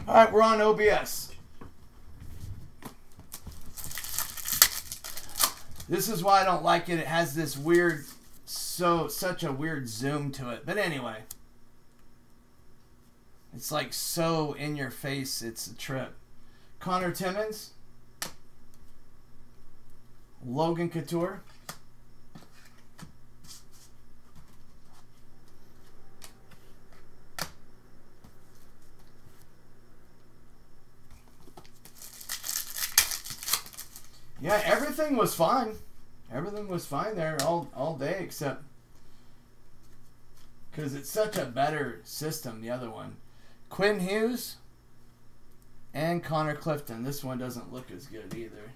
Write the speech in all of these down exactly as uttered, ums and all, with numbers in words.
All right, we're on O B S. This is why I don't like it. It has this weird, so such a weird zoom to it. But anyway, it's like so in your face. It's a trip. Connor Timmins, Logan Couture, yeah, everything was fine. Everything was fine there all, all day except because it's such a better system, the other one. Quinn Hughes and Connor Clifton. This one doesn't look as good either.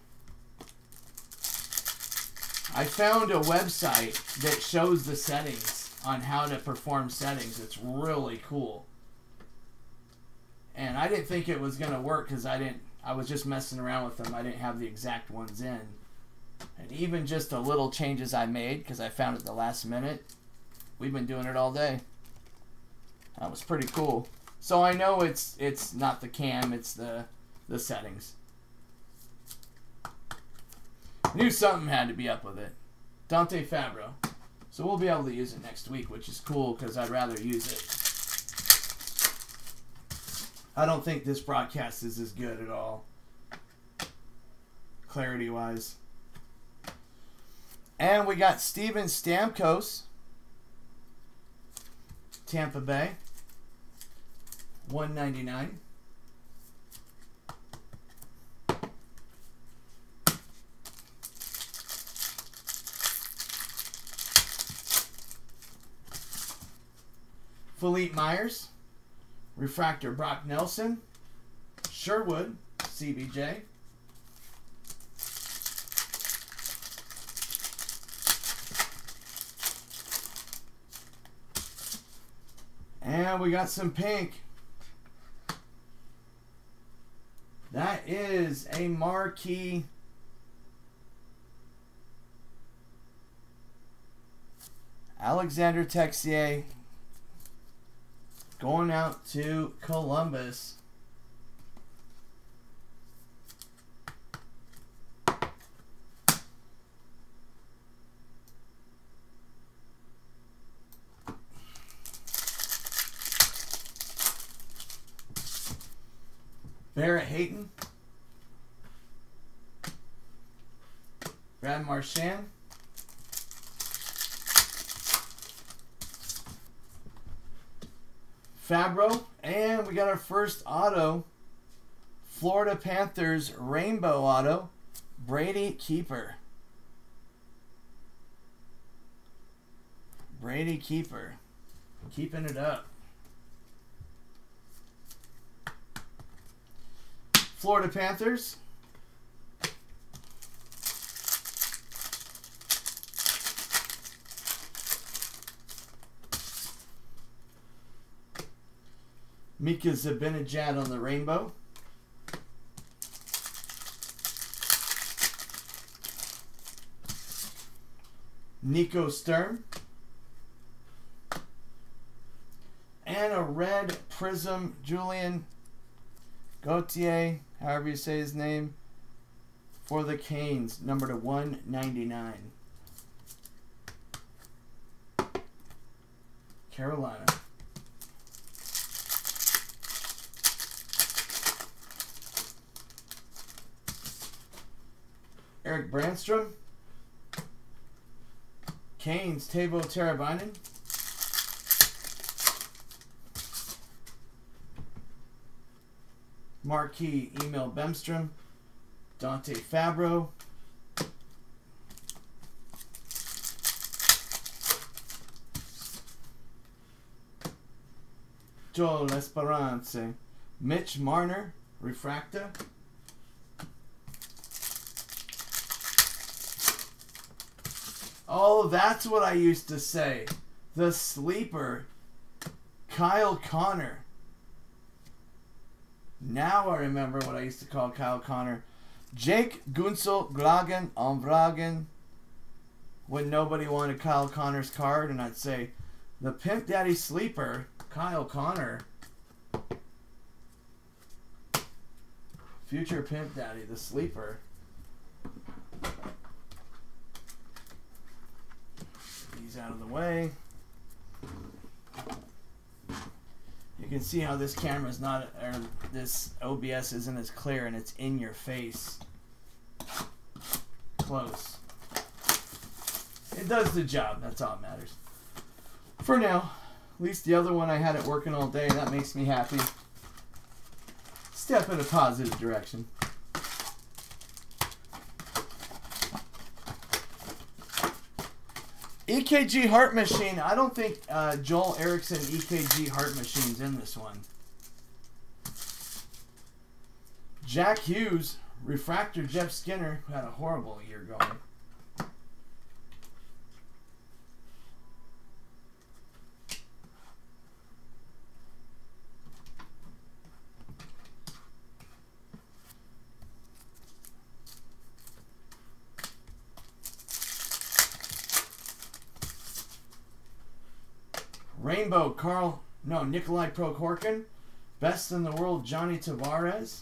I found a website that shows the settings on how to perform settings. It's really cool. And I didn't think it was going to work because I didn't I was just messing around with them. I didn't have the exact ones in. And even just the little changes I made, because I found it the last minute, we've been doing it all day. That was pretty cool. So I know it's it's not the cam, it's the, the settings. Knew something had to be up with it. Dante Fabro. So we'll be able to use it next week, which is cool because I'd rather use it. I don't think this broadcast is as good at all, clarity-wise. And we got Steven Stamkos, Tampa Bay, one ninety-nine. Philippe Myers, Refractor Brock Nelson, Sherwood, C B J. And we got some pink. That is a marquee Alexander Texier going out to Columbus. Barrett Hayton, Brad Marchand, Fabro, and we got our first auto, Florida Panthers Rainbow Auto, Brady Keeper. Brady Keeper, keeping it up. Florida Panthers. Mika Zibanejad on the rainbow. Nico Sturm. And a red prism Julian Gauthier, however you say his name, for the Canes, number to one ninety-nine. Carolina. Eric Brandstrom. Canes, Teuvo Teravainen. Marquee, Emil Bemstrom, Dante Fabro, Joel Esperance, Mitch Marner, Refracta, oh, that's what I used to say. The sleeper, Kyle Connor. Now I remember what I used to call Kyle Connor. Jake Gunsel Glagen on Vragen. When nobody wanted Kyle Connor's card, and I'd say, the Pimp Daddy Sleeper, Kyle Connor. Future Pimp Daddy, the sleeper. These out of the way. You can see how this camera is not, or this O B S isn't as clear, and it's in your face. Close. It does the job. That's all that matters. For now. At least the other one I had it working all day. That makes me happy. Step in a positive direction. E K G heart machine. I don't think uh, Joel Erickson E K G heart machine's in this one. Jack Hughes, refractor Jeff Skinner, who had a horrible year going. Rainbow, Carl, no, Nikolai Prokhorkin. Best in the world, Johnny Tavares.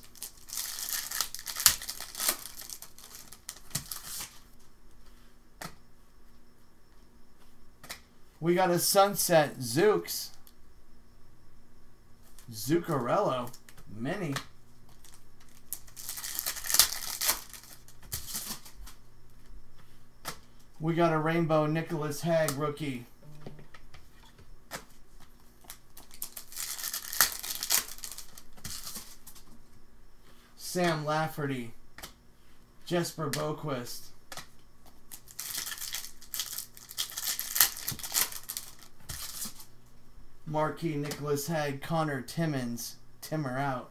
We got a Sunset, Zooks. Zuccarello, mini. We got a Rainbow, Nicholas Hag, rookie. Sam Lafferty, Jesper Boquist, Marquee Nicholas Hag, Connor Timmins, Timmer out.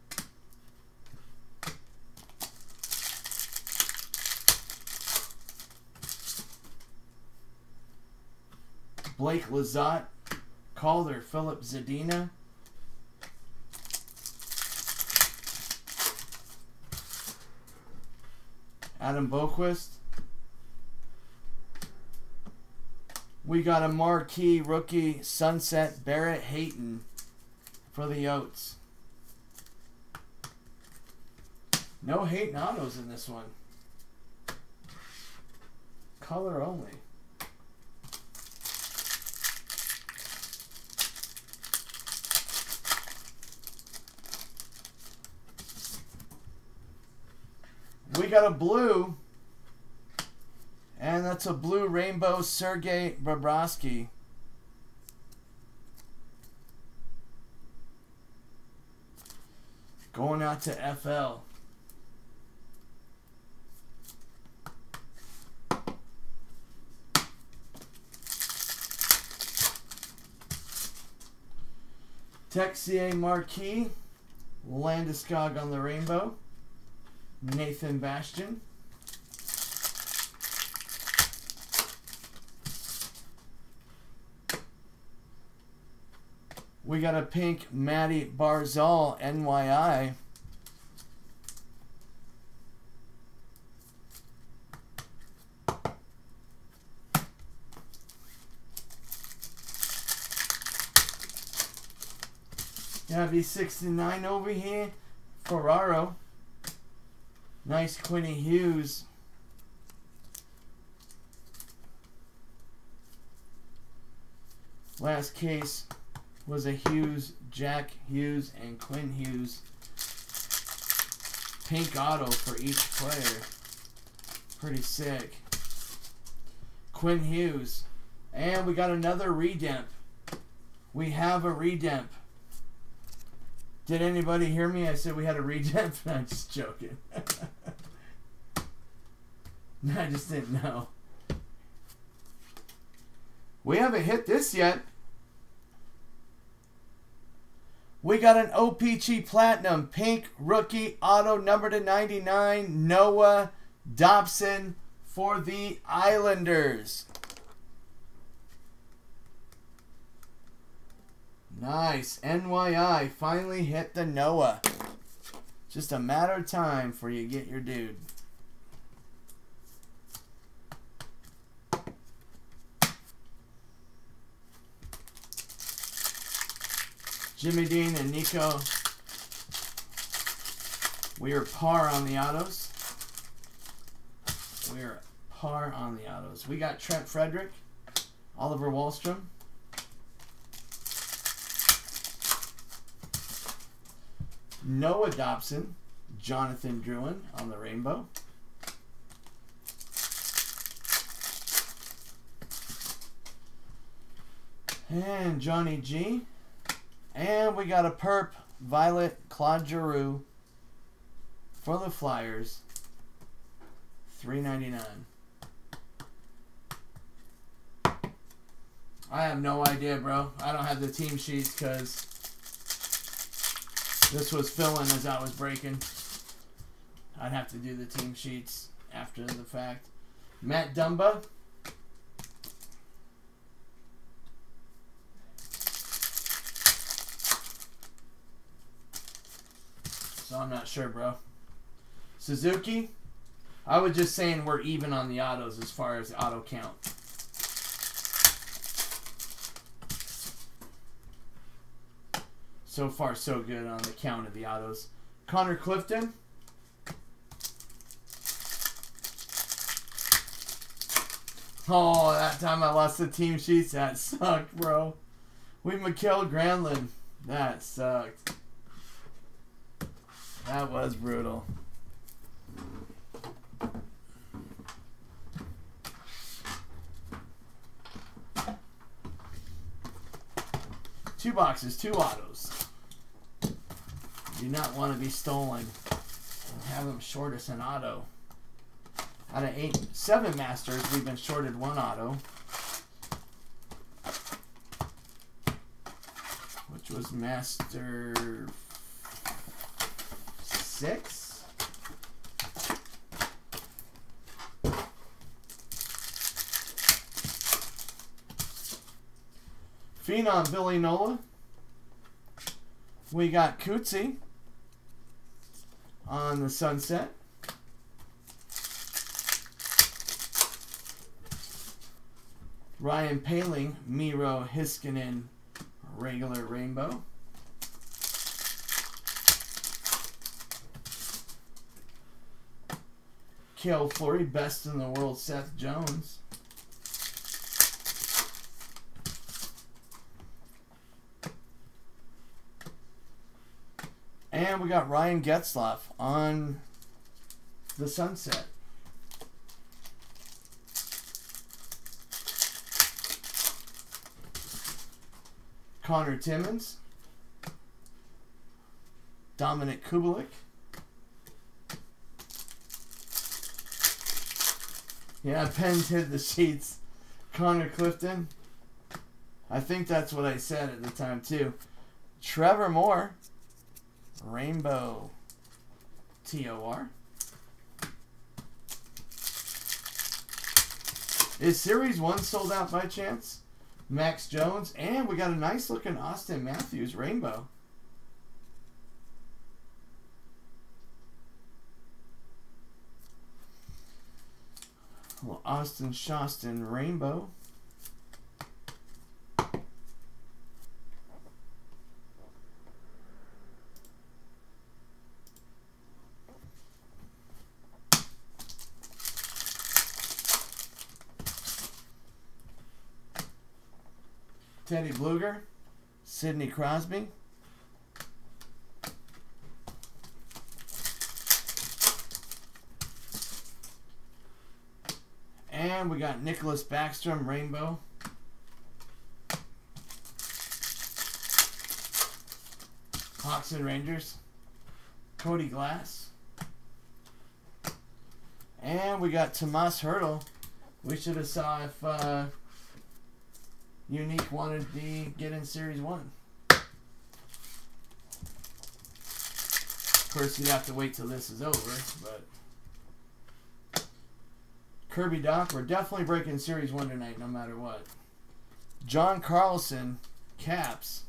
Blake Lizotte, Calder, Philip Zadina. Adam Boquist. We got a marquee rookie, Sunset, Barrett Hayton for the Yotes. No Hayton autos in this one. Color only. We got a blue, and that's a blue Rainbow Sergei Bobrovsky. Going out to F L. Texier Marquis, Landeskog on the Rainbow. Nathan Bastian. We got a pink Matty Barzal, N Y I. Gabby sixty-nine over here. Ferraro. Nice Quinny Hughes. Last case was a Hughes, Jack Hughes, and Quinn Hughes. Pink auto for each player. Pretty sick. Quinn Hughes. And we got another redemp. We have a redemp. Did anybody hear me? I said we had a redemp. No, I'm just joking. I just didn't know. We haven't hit this yet. We got an O P G Platinum Pink Rookie Auto number to ninety-nine. Noah Dobson for the Islanders. Nice. N Y I finally hit the Noah. Just a matter of time before you get your dude. Jimmy Dean and Nico We are par on the autos. We are par on the autos. We got Trent Frederick, Oliver Wahlstrom, Noah Dobson, Jonathan Druin on the rainbow. And Johnny G. And we got a perp, Violet Claude Giroux for the Flyers. three ninety-nine. I have no idea, bro. I don't have the team sheets because this was filling as I was breaking. I'd have to do the team sheets after the fact. Matt Dumba. So I'm not sure, bro. Suzuki. I was just saying we're even on the autos as far as auto count. So far, so good on the count of the autos. Connor Clifton. Oh, that time I lost the team sheets. That sucked, bro. We Mikael Granlund. That sucked. That was brutal. Two boxes, two autos. Do not want to be stolen and have them short us an auto. Out of eight, seven masters, we've been shorted one auto, which was master six. Phenom Billy Nola. We got Cootsie on the Sunset. Ryan Paling, Miro Hiskinen, regular rainbow. Cale Fleury, best in the world, Seth Jones. And we got Ryan Getzlaf on the Sunset. Connor Timmins. Dominic Kubalik. Yeah, Pens hit the sheets. Connor Clifton. I think that's what I said at the time too. Trevor Moore. Rainbow T O R. Is Series one sold out by chance? Max Jones. And we got a nice looking Austin Matthews rainbow. Well, Austin Shostin rainbow. Teddy Bluger, Sidney Crosby. And we got Nicholas Backstrom, rainbow. Hawks and Rangers, Cody Glass. And we got Tomas Hertl. We should have saw if uh, Unique wanted to get in Series one. Of course, you'd have to wait till this is over, but Kirby Doc, we're definitely breaking Series one tonight, no matter what. John Carlson, Caps.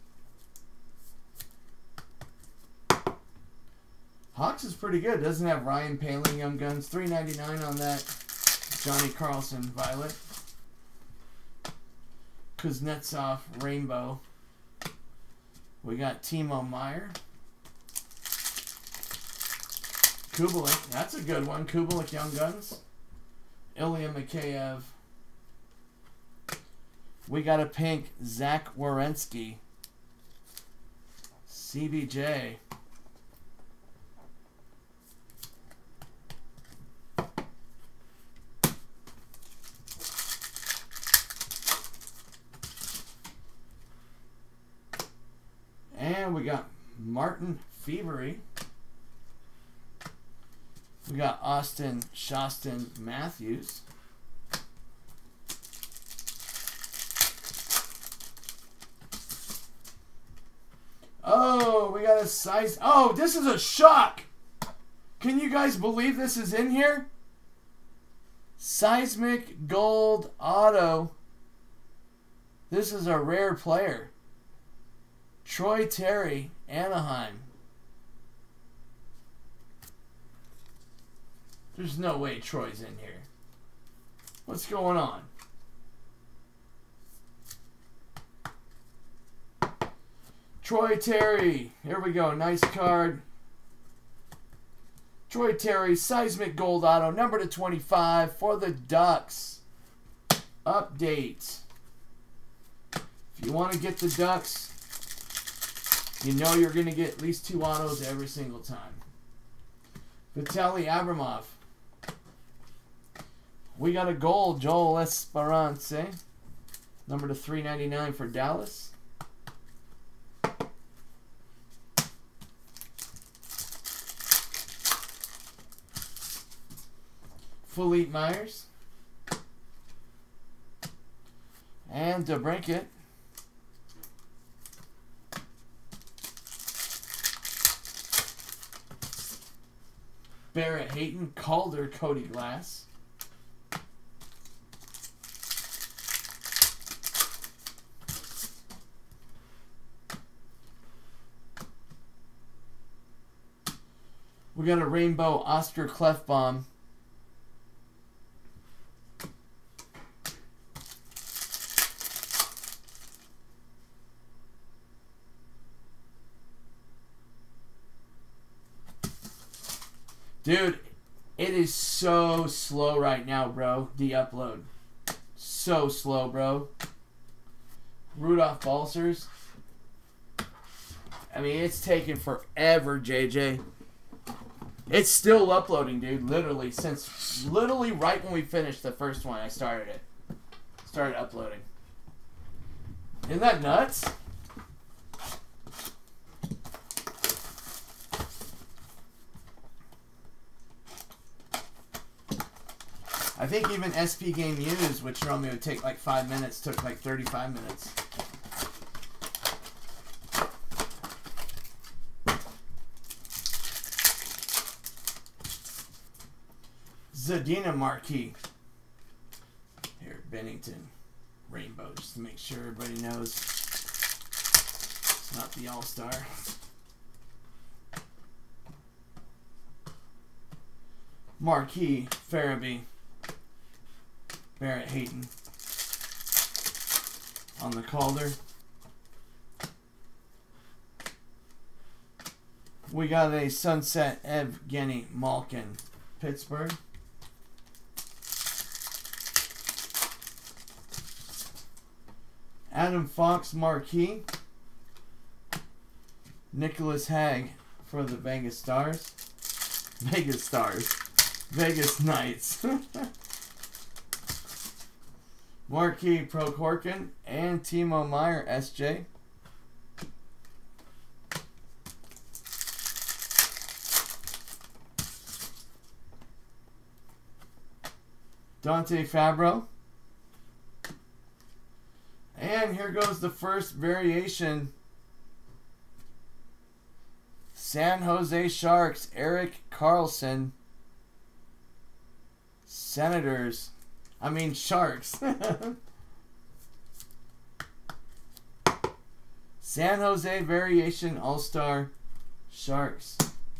Hawks is pretty good. Doesn't have Ryan Paling, Young Guns. three ninety-nine on that Johnny Carlson Violet. Kuznetsov Rainbow. We got Timo Meyer. Kubelik, that's a good one. Kubelik, Young Guns. Ilya Mikheyev. We got a pink Zach Werenski. C B J. And we got Martin Fevery. We got Austin Shoston Matthews. Oh, we got a size. Oh, this is a shock. Can you guys believe this is in here? Seismic Gold Auto. This is a rare player. Troy Terry, Anaheim. There's no way Troy's in here. What's going on? Troy Terry. Here we go. Nice card. Troy Terry, Seismic Gold Auto, number to twenty-five for the Ducks. Update. If you want to get the Ducks, you know you're going to get at least two autos every single time. Vitaly Abramov. We got a gold, Joel Esperance. Number to three ninety-nine for Dallas. Philippe Myers. And DeBrincat. Barrett Hayton, Calder, Cody Glass. We got a rainbow Oscar Clefbaum. Dude, it is so slow right now, bro. The upload. So slow, bro. Rudolph Balsers. I mean, it's taking forever, J J. It's still uploading, dude. Literally, since literally right when we finished the first one, I started it. Started uploading. Isn't that nuts? I think even S P Game Used, which normally would take like five minutes, took like thirty-five minutes. Zadina Marquis. Here, Bennington. Rainbow, just to make sure everybody knows it's not the All-Star. Marquis, Farabee. Barrett Hayton on the Calder. We got a Sunset Evgeny Malkin, Pittsburgh. Adam Fox Marquis. Nicholas Hague for the Vegas Stars. Vegas Stars. Vegas Knights. Marquis Prokhorkin and Timo Meyer, S J. Dante Fabro. And here goes the first variation. San Jose Sharks, Eric Carlson. Senators. I mean, Sharks. San Jose Variation All-Star Sharks.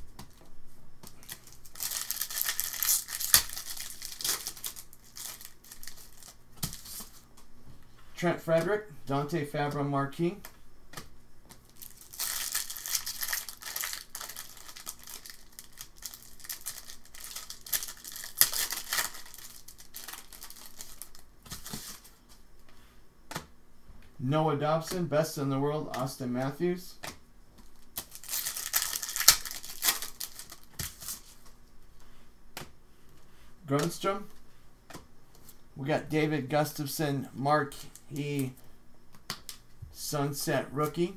Trent Frederick, Dante Fabro Marquis. Noah Dobson, best in the world, Austin Matthews. Grunstrom. We got David Gustafson, Marquee Sunset rookie.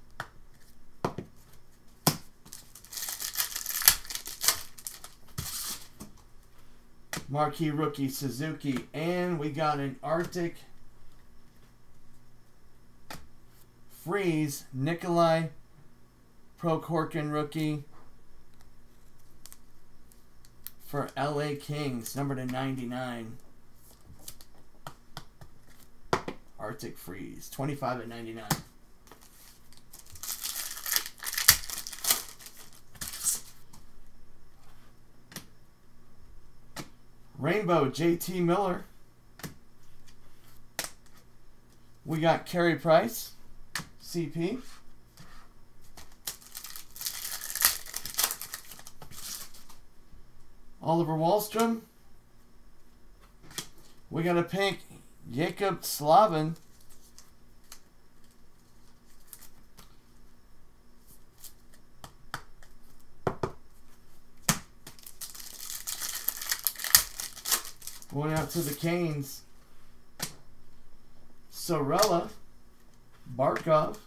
Marquee rookie Suzuki. And we got an Arctic Freeze, Nikolai Prokhorkin rookie for L A Kings, number to ninety-nine. Arctic Freeze, twenty-five at ninety-nine. Rainbow, J T Miller. We got Carey Price, C P. Oliver Wahlstrom. We got a pink, Jacob Slavin. Going out to the Canes. Sorella, Barkov.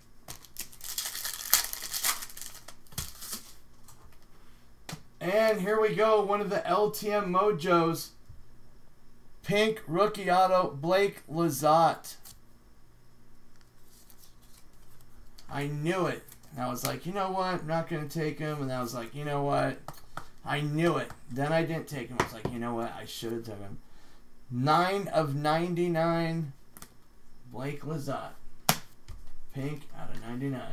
And here we go, one of the L T M Mojos. Pink rookie auto, Blake Lizotte. I knew it. And I was like, you know what? I'm not going to take him. And I was like, you know what? I knew it. Then I didn't take him. I was like, you know what? I should have taken him. nine of ninety-nine, Blake Lizotte. Pink out of ninety-nine.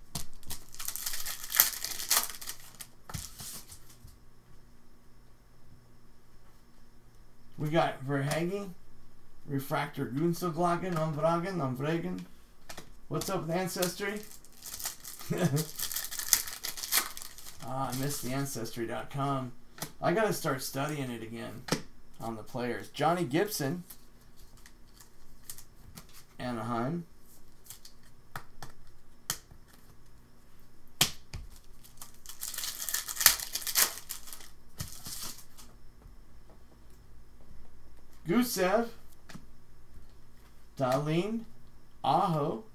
We got Verhagen, Refractor Gunselglagen, Umbragen, Umbragen. What's up with Ancestry? Ah, I missed the Ancestry dot com. I gotta start studying it again on the players. Johnny Gibson, Anaheim. Gusev, Darlene, Aho.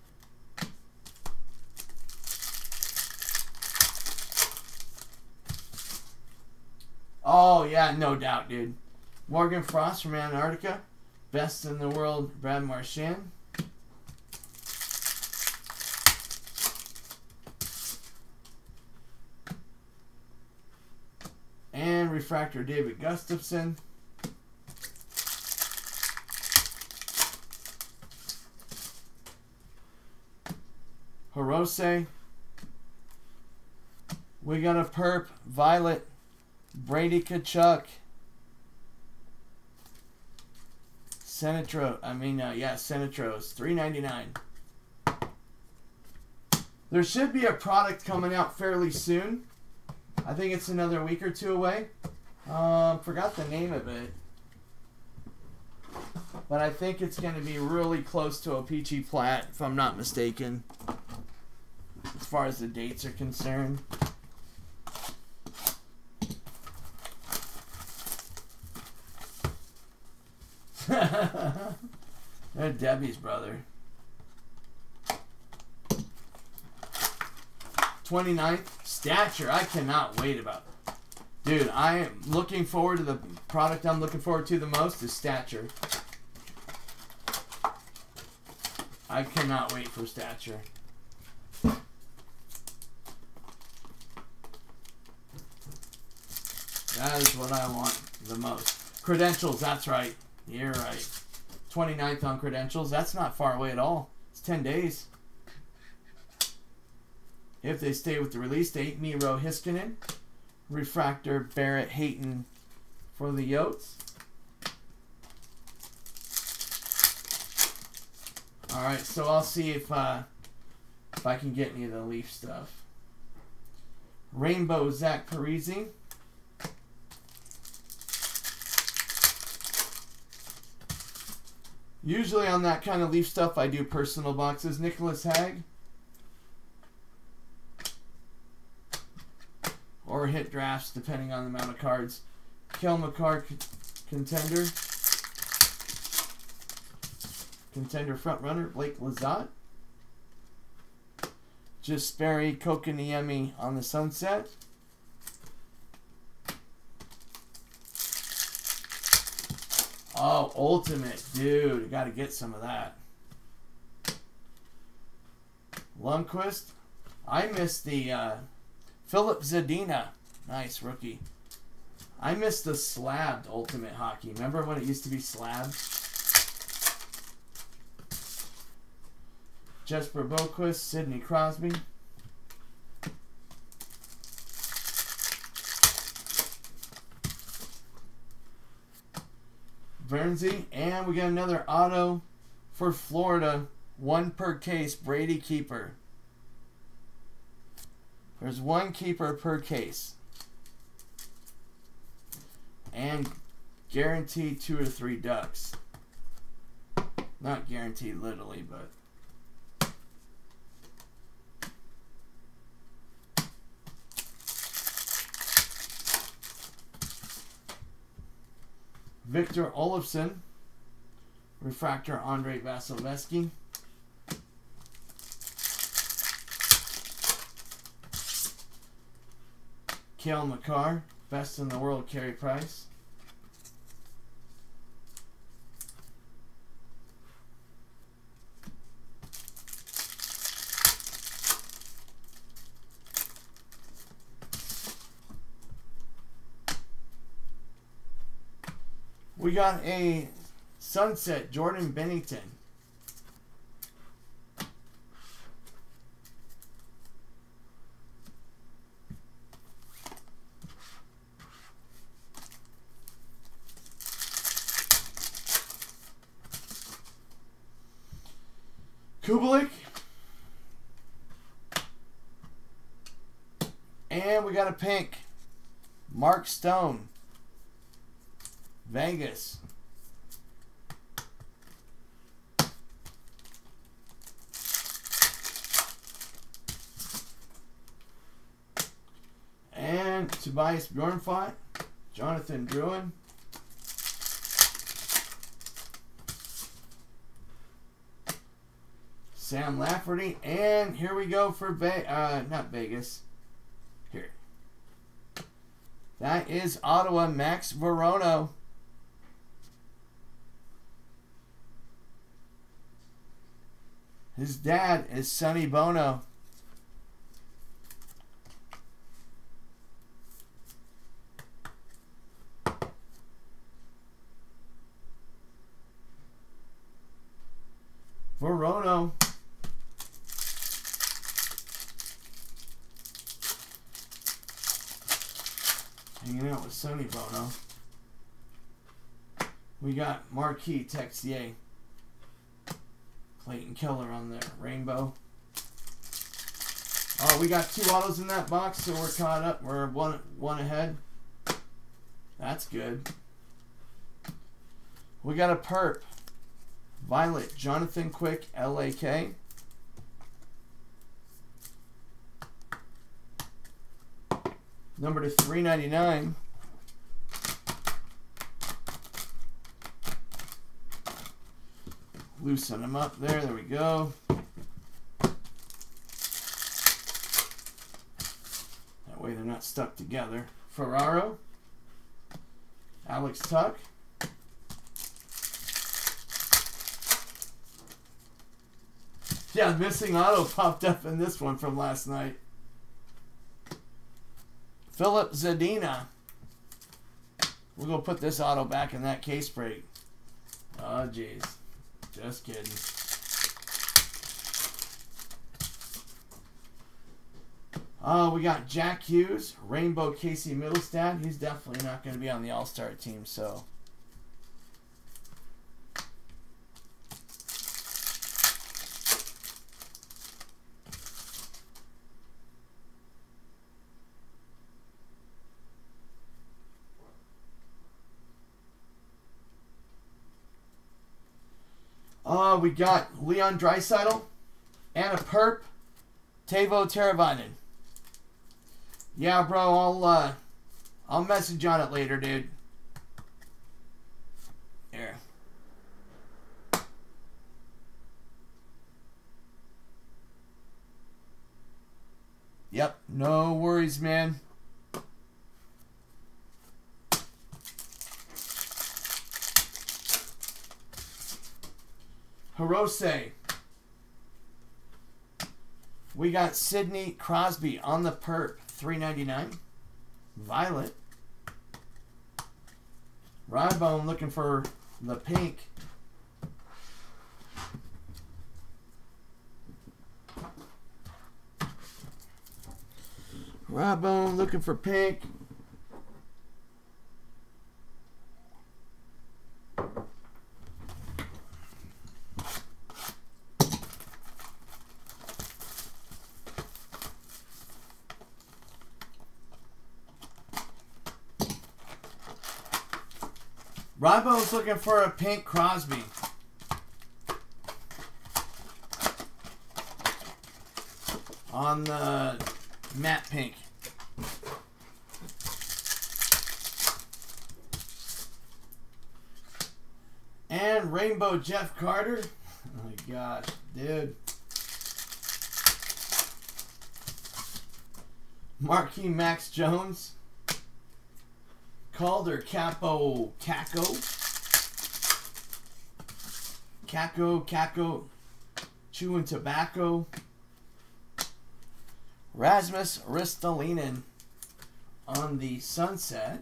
Oh, yeah, no doubt, dude. Morgan Frost from Antarctica. Best in the world, Brad Marchand. And Refractor David Gustafson. Hirose. We got a perp, Violet, Brady Kachuk. Senatro, I mean, uh, yeah, Senatros, three ninety-nine. There should be a product coming out fairly soon. I think it's another week or two away. Um, forgot the name of it. But I think it's going to be really close to a Peachy Plat, if I'm not mistaken, as far as the dates are concerned. They're Debbie's brother. twenty-ninth, Stature. I cannot wait about it. Dude, I am looking forward to the product I'm looking forward to the most is Stature. I cannot wait for Stature. That is what I want the most. Credentials, that's right. You're right. twenty-ninth on Credentials. That's not far away at all. It's ten days. If they stay with the release date, Miro Hiskinen. Refractor Barrett Hayton for the Yotes. Alright, so I'll see if uh, if I can get any of the Leaf stuff. Rainbow Zach Parise. Usually on that kind of Leaf stuff, I do personal boxes. Nicholas Hag. Or hit drafts, depending on the amount of cards. Kel McCarr, contender. Contender front runner, Blake Lizotte. Jesperi Kokaniemi on the Sunset. Oh, Ultimate. Dude, got to get some of that. Lundqvist. I missed the uh, Philip Zadina. Nice, rookie. I missed the slabbed Ultimate Hockey. Remember when it used to be slabbed? Jesper Boquist, Sidney Crosby. Bernsey, and we got another auto for Florida. One per case, Brady Keeper. There's one keeper per case. And guaranteed two or three ducks. Not guaranteed literally, but... Victor Olofsson, refractor Andrei Vasilevsky. Cale Makar, best in the world, Carey Price. We got a Sunset, Jordan Bennington. Kubalik. And we got a pink. Mark Stone. Vegas. And Tobias Bjornfot, Jonathan Drouin. Sam Lafferty, and here we go for Ve uh, not Vegas. Here. That is Ottawa, Max Verono. His dad is Sonny Bono. Verono. Hanging out with Sonny Bono. We got Marquis Texier. Clayton Keller on there. Rainbow. Oh, we got two autos in that box, so we're caught up. We're one one ahead. That's good. We got a perp. Violet. Jonathan Quick, L A K. Number to three ninety-nine. Loosen them up there. There we go. That way they're not stuck together. Ferraro. Alex Tuck. Yeah, missing auto popped up in this one from last night. Philip Zadina. We'll go put this auto back in that case break. Oh, jeez. Just kidding. Oh, we got Jack Hughes, Rainbow Casey Middlestad. He's definitely not going to be on the All-Star team, so. Uh, we got Leon Draisaitl and a perp, Teuvo Teravainen. Yeah, bro, I'll uh, I'll message on it later, dude. Here. Yep, no worries, man. Hirose. We got Sidney Crosby on the perp, three ninety-nine. Violet. Rybone looking for the pink. Rybone looking for pink. Rybo's looking for a pink Crosby. On the matte pink. And Rainbow Jeff Carter. Oh my gosh, dude. Marquee Max Jones. Calder Capo Caco. Caco Caco. Chewing Tobacco. Rasmus Ristolainen on the Sunset.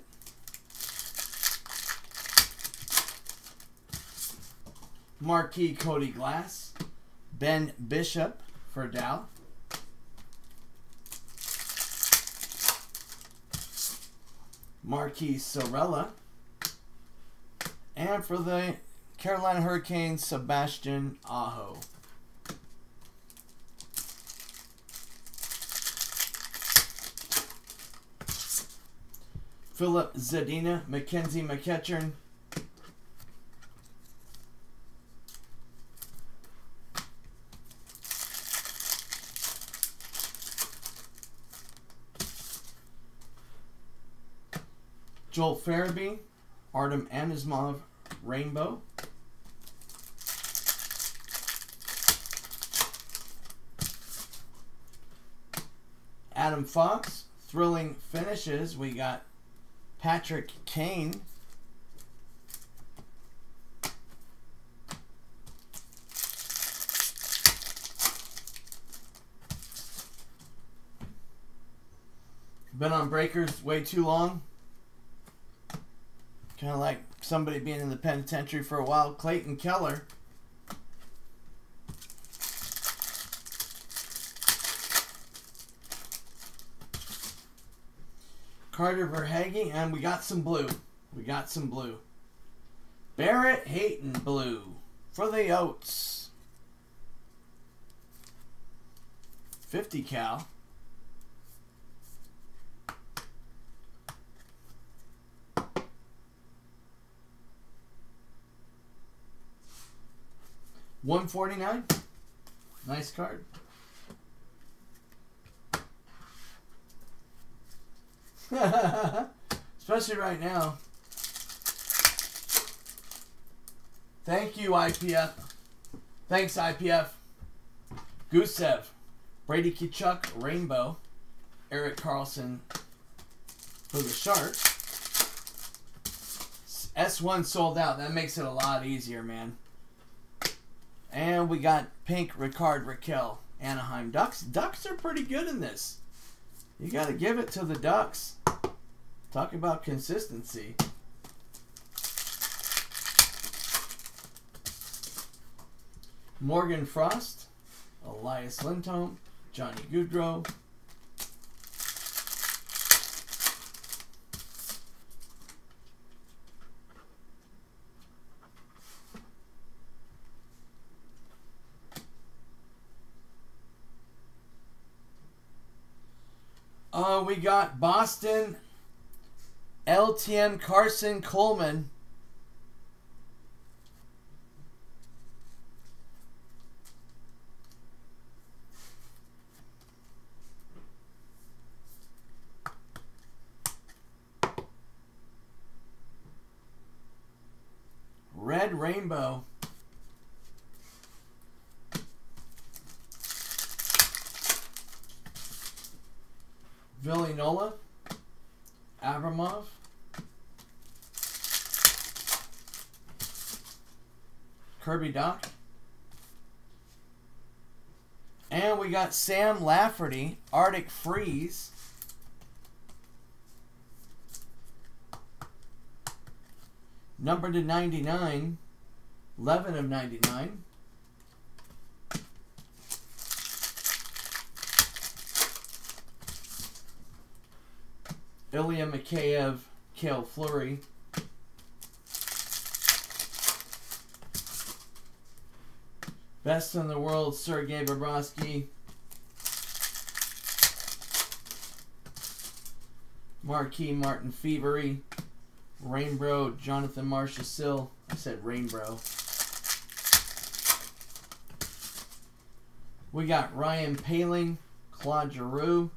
Marquee Cody Glass. Ben Bishop for Dow. Marquis Sorella. And for the Carolina Hurricanes, Sebastian Aho. Philip Zadina, Mackenzie McEachern. Joel Farabee, Artem Anisimov, Rainbow. Adam Fox, thrilling finishes. We got Patrick Kane. Been on breakers way too long. Kind of like somebody being in the penitentiary for a while. Clayton Keller. Carter Verhaeghe, and we got some blue. We got some blue. Barrett Hayton blue for the Oats. fifty cal. one forty-nine. Nice card. Especially right now. Thank you, I P F. Thanks, I P F. Gusev. Brady Tkachuk, Rainbow. Eric Carlson for the Sharks. S one sold out. That makes it a lot easier, man. And we got pink Ricard Raquel, Anaheim Ducks. Ducks are pretty good in this. You got to give it to the Ducks. Talk about consistency. Morgan Frost, Elias Lindholm, Johnny Gaudreau. Uh, we got Boston, L T M Carson Coleman. rainbow. Villanola, Abramov, Kirby Doc, and we got Sam Lafferty, Arctic Freeze, number to ninety-nine, eleven of ninety-nine. Ilya Mikheyev, Kale Fleury. Best in the world, Sergei Bobrovsky. Marquis Martin Fevery. Rainbow, Jonathan Marchessault. I said Rainbow. We got Ryan Poehling, Claude Giroux.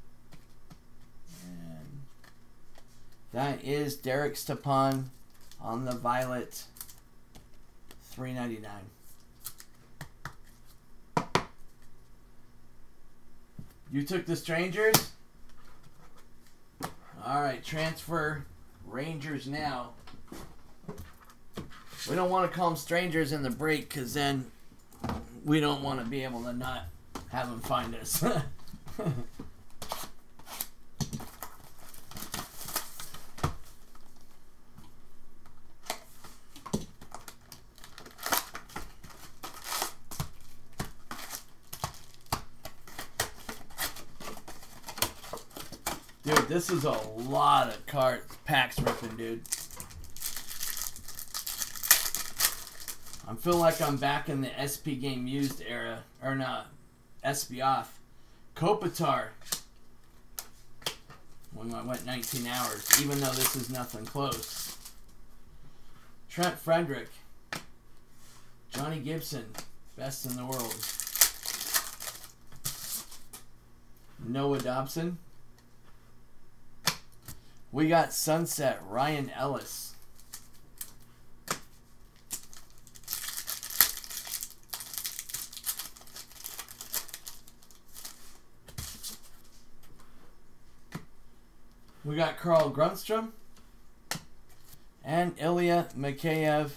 And that is Derek Stepan on the Violet, three ninety-nine. You took the Strangers? Alright, transfer Rangers now. We don't want to call them Strangers in the break because then we don't want to be able to not have them find us. Dude, this is a lot of cards, packs ripping, dude. I feel like I'm back in the S P Game Used era. Or not, S P off. Kopitar. When I went nineteen hours, even though this is nothing close. Trent Frederick. Johnny Gibson. Best in the world. Noah Dobson. We got Sunset, Ryan Ellis. We got Carl Grundstrom and Ilya Mikheyev.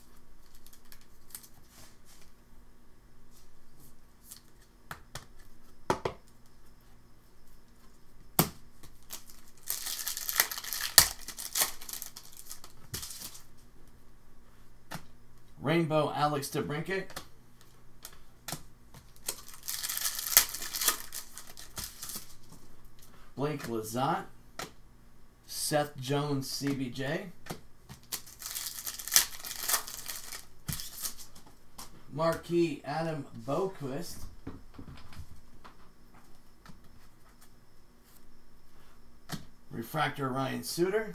Rainbow Alex DeBrincat. Blake Lizotte. Seth Jones C B J. Marquis Adam Boquist. Refractor Ryan Suter.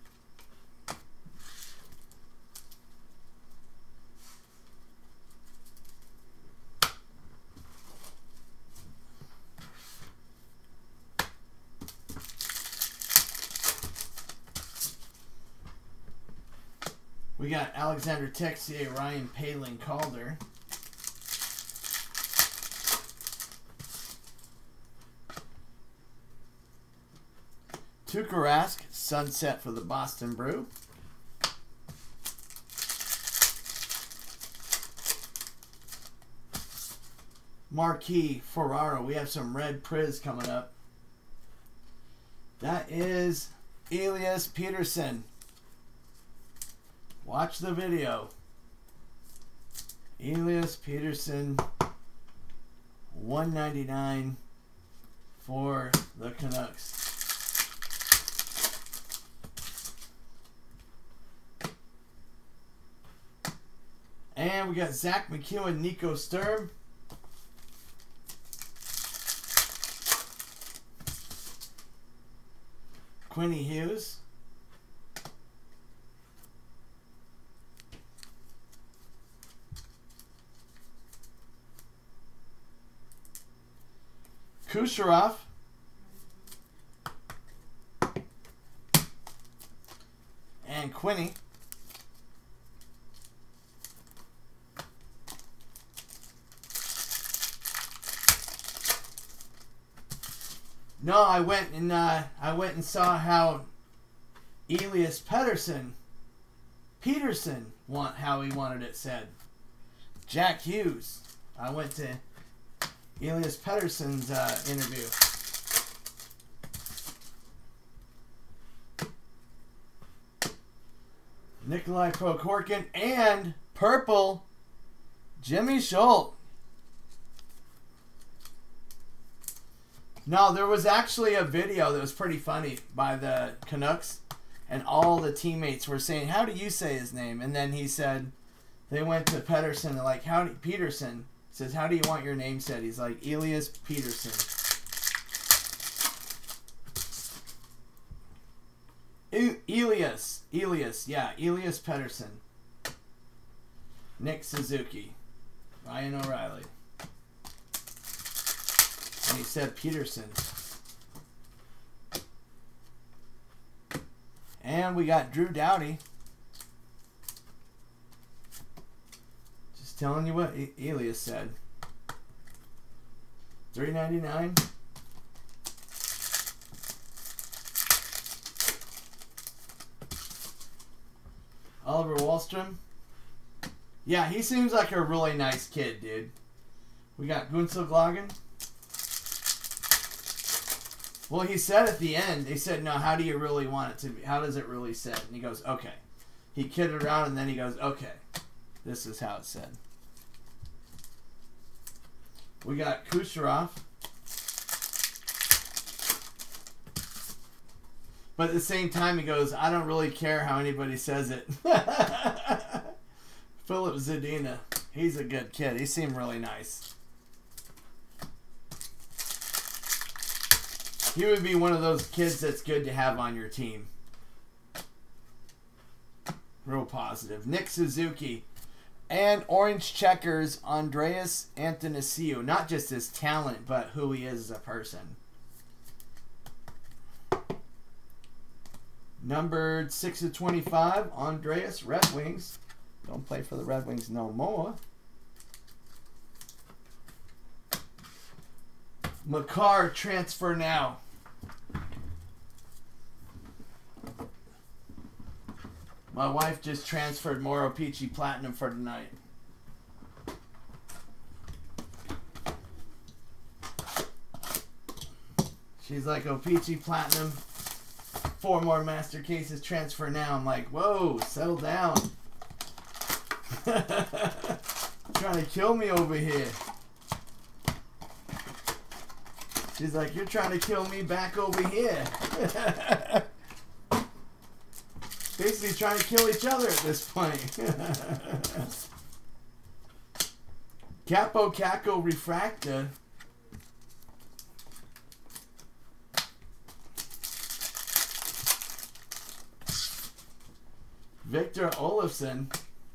We got Alexander Texier, Ryan Poehling, Calder. Tuukka Rask, Sunset for the Boston Brew. Marquis Ferraro. We have some red Priz coming up. That is Elias Peterson. Watch the video. Elias Peterson, one ninety-nine for the Canucks. And we got Zach McEwen, Nico Sturm. Quinny Hughes. Kucherov. And Quinny. No, I went and uh, I went and saw how Elias Pettersson, Peterson want how he wanted it said. Jack Hughes. I went to Elias Pettersson's uh, interview. Nikolai Prokhorkin and purple Jimmy Schultz. No, there was actually a video that was pretty funny by the Canucks, and all the teammates were saying, "How do you say his name?" And then he said, they went to Pettersson and like, "How do Peterson?" Says, "How do you want your name said?" He's like, "Elias Peterson." E Elias, Elias, yeah, Elias Pettersson. Nick Suzuki, Ryan O'Reilly. And he said Peterson. And we got Drew Doughty. Just telling you what e Elias said. three ninety-nine. Oliver Wahlstrom. Yeah, he seems like a really nice kid, dude. We got Gunsel Glagen. Well, he said at the end, they said, "No, how do you really want it to be? How does it really said?" And he goes, "Okay." He kidded around, and then he goes, "Okay, this is how it said." We got Kucherov. But at the same time, he goes, "I don't really care how anybody says it." Philip Zadina. He's a good kid. He seemed really nice. He would be one of those kids that's good to have on your team. Real positive. Nick Suzuki. And Orange Checkers, Andreas Antonisiou. Not just his talent, but who he is as a person. Numbered six of twenty-five, Andreas, Red Wings. Don't play for the Red Wings no more. Makar, transfer now. My wife just transferred Moro Peachy Platinum for tonight. She's like, "Oh, Peachy Platinum. Four more master cases, transfer now." I'm like, "Whoa, settle down." Trying to kill me over here. She's like, "You're trying to kill me back over here." Basically trying to kill each other at this point. Capo Caco Refractor. Victor Olofsson.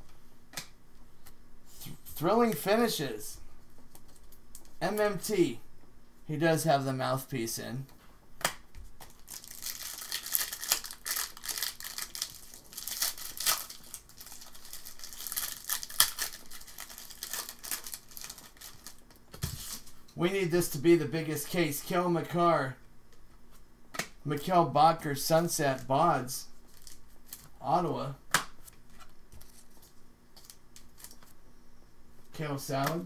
Th thrilling finishes. M M T. He does have the mouthpiece in. We need this to be the biggest case. Kel McCarr. Mikkel Bodker, Sunset, Bods. Ottawa. Kale Salad.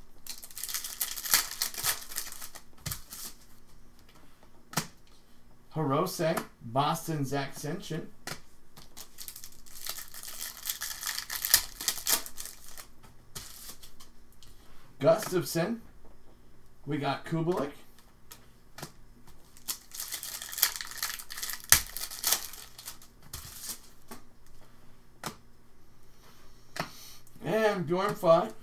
Hirose, Boston's Ascension. Gustafson. We got Kubalik. And Bjornfot.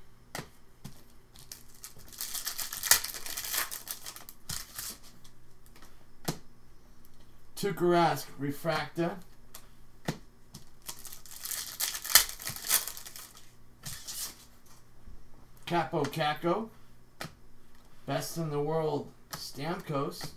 Tukarask, Refracta. Capo Caco. Best in the world, Stamkos.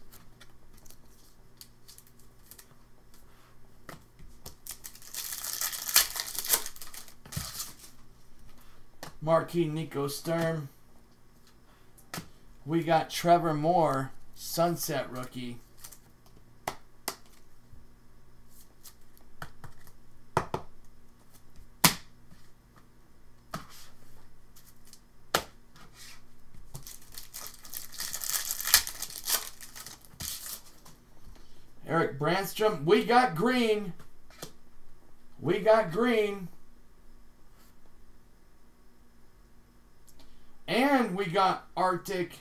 Marquis Nico Sturm. We got Trevor Moore, Sunset rookie. Eric Brandstrom. We got green. We got green. And we got Arctic.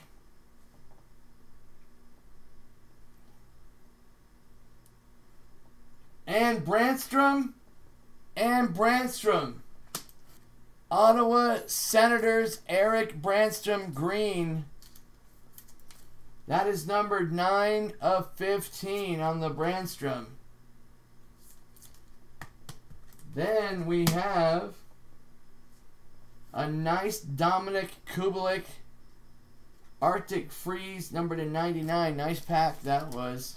And Brandstrom. And Brandstrom. Ottawa Senators, Eric Brandstrom green. That is numbered nine of fifteen on the Brandstrom. Then we have a nice Dominic Kubalik Arctic Freeze, numbered to ninety-nine. Nice pack that was.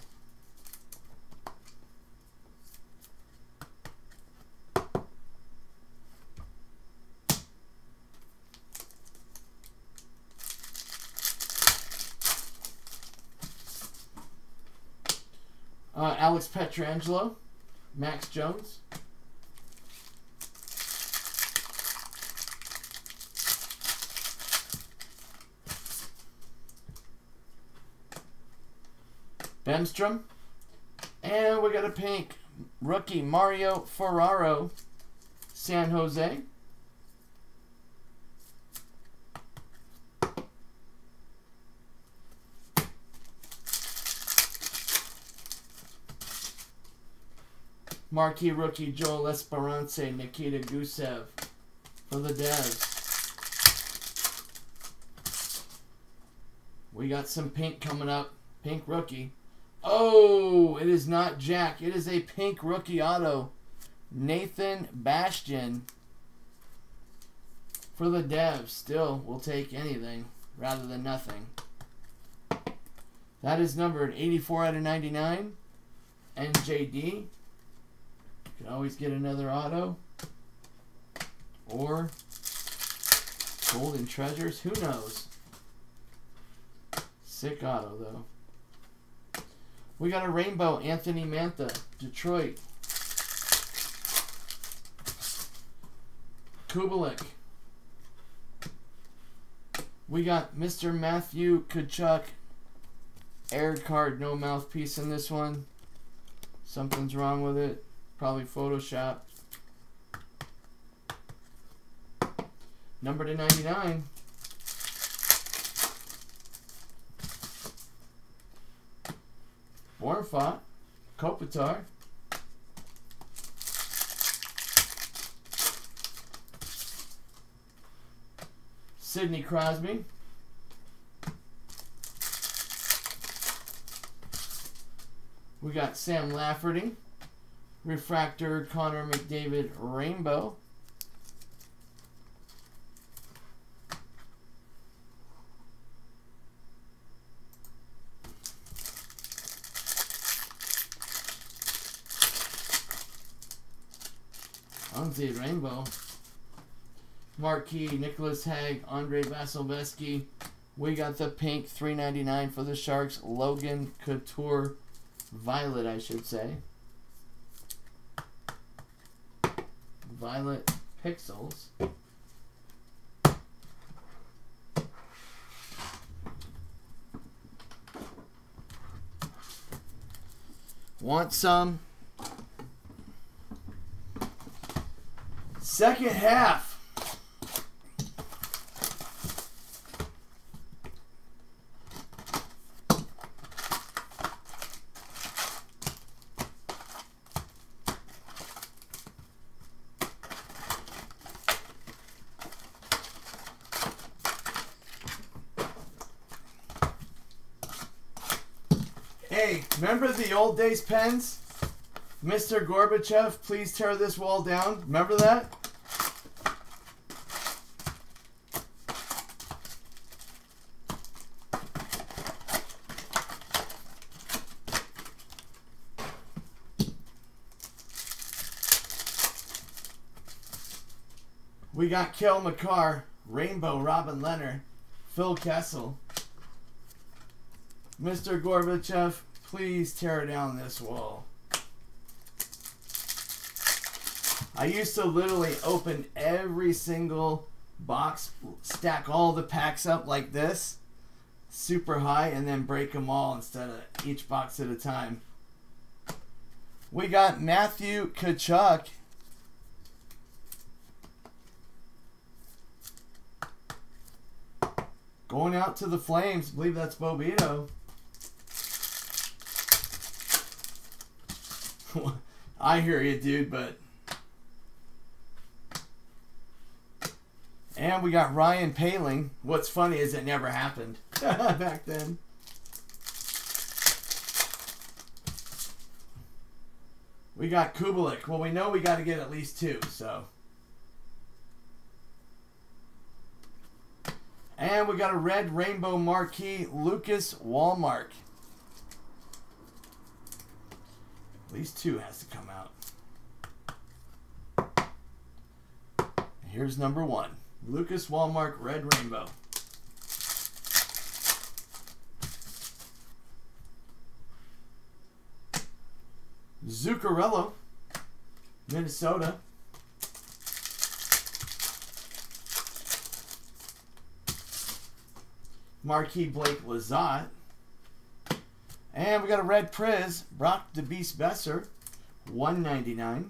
Uh, Alex Pietrangelo, Max Jones. Bemstrom. And we got a pink rookie, Mario Ferraro, San Jose. Marquee rookie, Joel Esperance, Nikita Gusev for the Devs. We got some pink coming up. Pink rookie. Oh, it is not Jack. It is a pink rookie auto. Nathan Bastian for the Devs. Still, we'll take anything rather than nothing. That is numbered eighty-four out of ninety-nine. N J D. You can always get another auto. Or Golden Treasures. Who knows? Sick auto, though. We got a rainbow, Anthony Mantha, Detroit. Kubalik. We got Mister Matthew Tkachuk, aired card, no mouthpiece in this one. Something's wrong with it. Probably Photoshop. Number to ninety-nine. Bornfot, Kopitar. Sidney Crosby. We got Sam Lafferty. Refractor, Connor McDavid Rainbow. Anze Rainbow. Marquee, Nicholas Hague, Andre Vasilevsky. We got the pink three ninety-nine for the Sharks. Logan Couture, Violet, I should say. Violet Pixels. Want some? Second half. Hey, remember the old days pens? Mister Gorbachev, please tear this wall down. Remember that? We got Kel McCarr, Rainbow Robin Leonard, Phil Kessel. Mister Gorbachev, please tear down this wall. I used to literally open every single box, stack all the packs up like this, super high, and then break them all instead of each box at a time. We got Matthew Tkachuk. Going out to the Flames. I believe that's Bobito. I hear you, dude, but... And we got Ryan Poehling. What's funny is it never happened back then. We got Kubalik. Well, we know we got to get at least two, so... And we got a red rainbow marquee, Lucas Wallmark. At least two has to come out. Here's number one. Lucas Wallmark, red rainbow. Zuccarello, Minnesota. Marquis Blake Lizotte. And we got a red Priz, Brock the Beast Besser, one ninety-nine.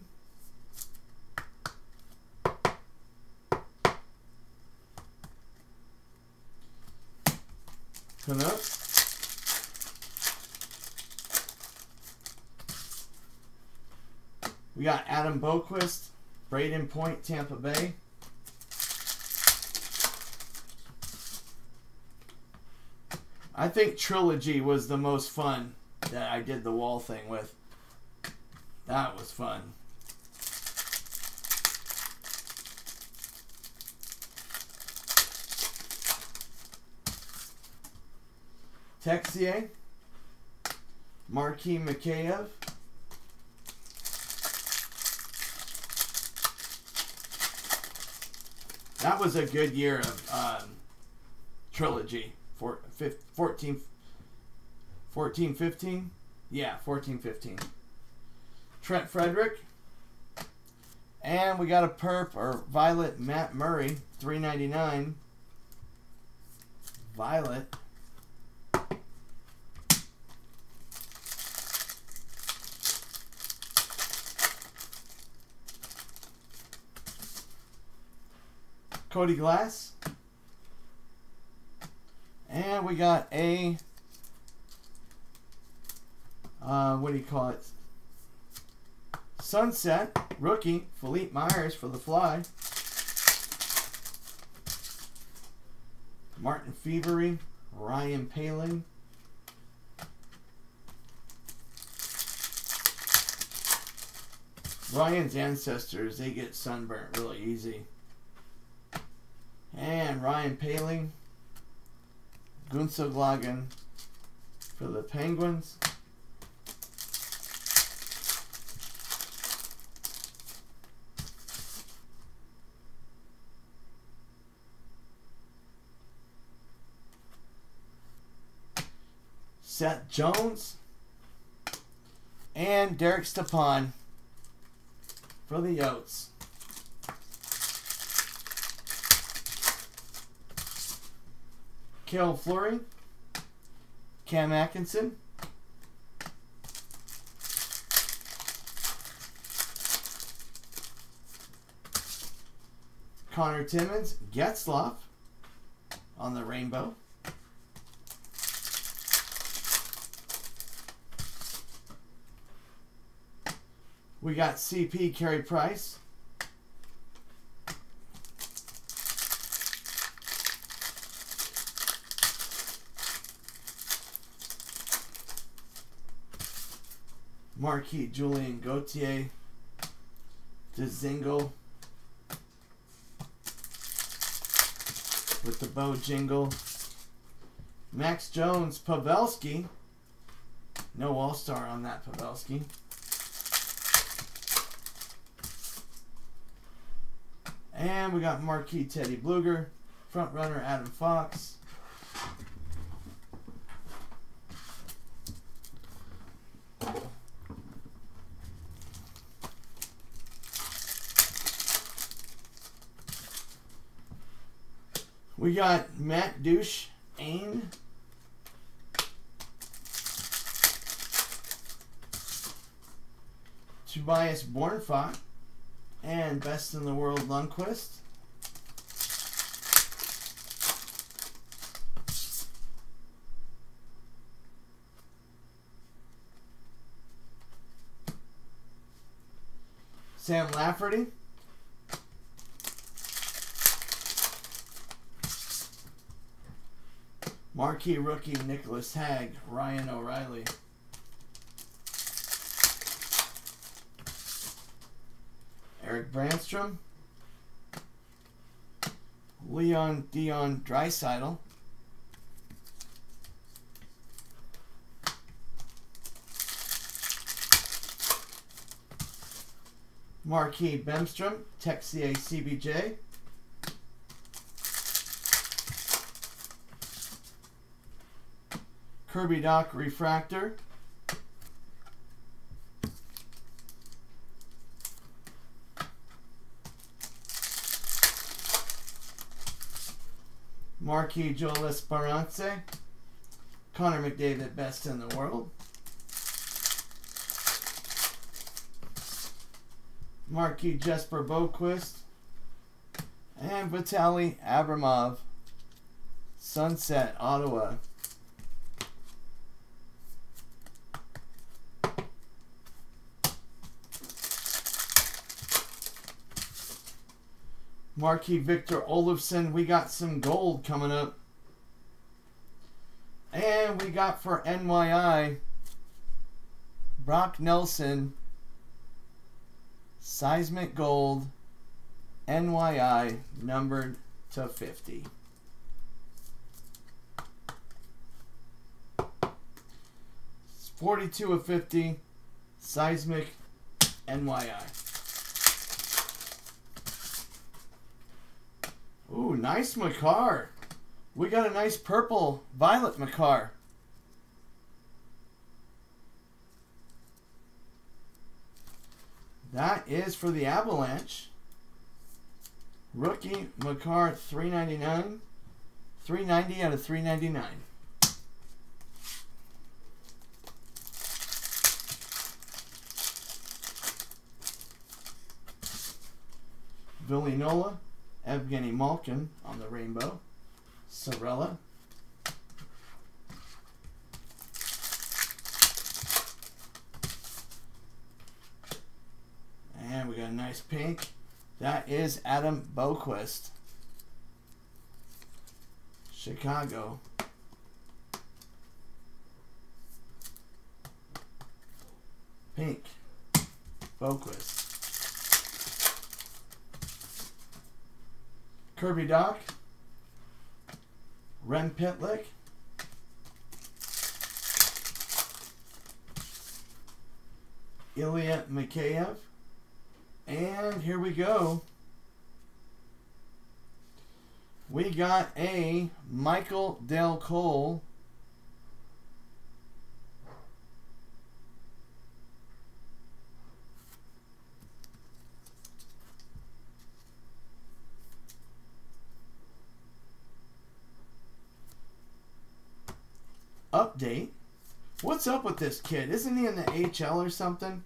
Canucks. We got Adam Boquist, Braden Point, Tampa Bay. I think Trilogy was the most fun that I did the wall thing with. That was fun. Texier, Marquis Mikheyev. That was a good year of um, Trilogy. For, fourteen, fourteen, fifteen? Yeah, fourteen, fifteen. Trent Frederick. And we got a perp, or Violet Matt Murray, three ninety-nine. Violet. Cody Glass. And we got a, uh, what do you call it? Sunset rookie, Philippe Myers for the Fly. Martin Fevery, Ryan Poehling. Ryan's ancestors, they get sunburnt really easy. And Ryan Poehling. Gunsel Glagen for the Penguins. Seth Jones. And Derek Stepan for the Yotes. Cale Fleury, Cam Atkinson, Connor Timmins, Getzlaf on the rainbow. We got C P Carey Price. Marquis Julien Gauthier, Dzingel with the bow jingle. Max Jones, Pavelski. No all-star on that Pavelski. And we got Marquis Teddy Bluger, front runner Adam Fox. We got Matt Douche, Ain. Tobias Bornfot, and Best in the World Lundqvist. Sam Lafferty. Marquee rookie Nicholas Hagg, Ryan O'Reilly. Eric Brandstrom. Leon Dion Draisaitl. Marquee Bemstrom, Texier C B J. Kirby Doc Refractor. Marquee Joel Esperance. Connor McDavid, Best in the World. Marquee Jesper Boquist. And Vitaly Abramov. Sunset, Ottawa. Marquee Victor Olofsson. We got some gold coming up. And we got for N Y I, Brock Nelson. Seismic Gold. N Y I, numbered to fifty. It's forty-two of fifty. Seismic N Y I. Ooh, nice Makar. We got a nice purple violet Makar. That is for the Avalanche. Rookie Makar three ninety-nine. three ninety out of three ninety-nine. Billy Nola. Evgeny Malkin on the rainbow. Sorella. And we got a nice pink. That is Adam Boquist. Chicago. Pink. Boquist. Kirby Doc. Ren Pitlick. Ilya Mikheyev. And here we go. We got a Michael Del Cole. Update. What's up with this kid? Isn't he in the H L or something?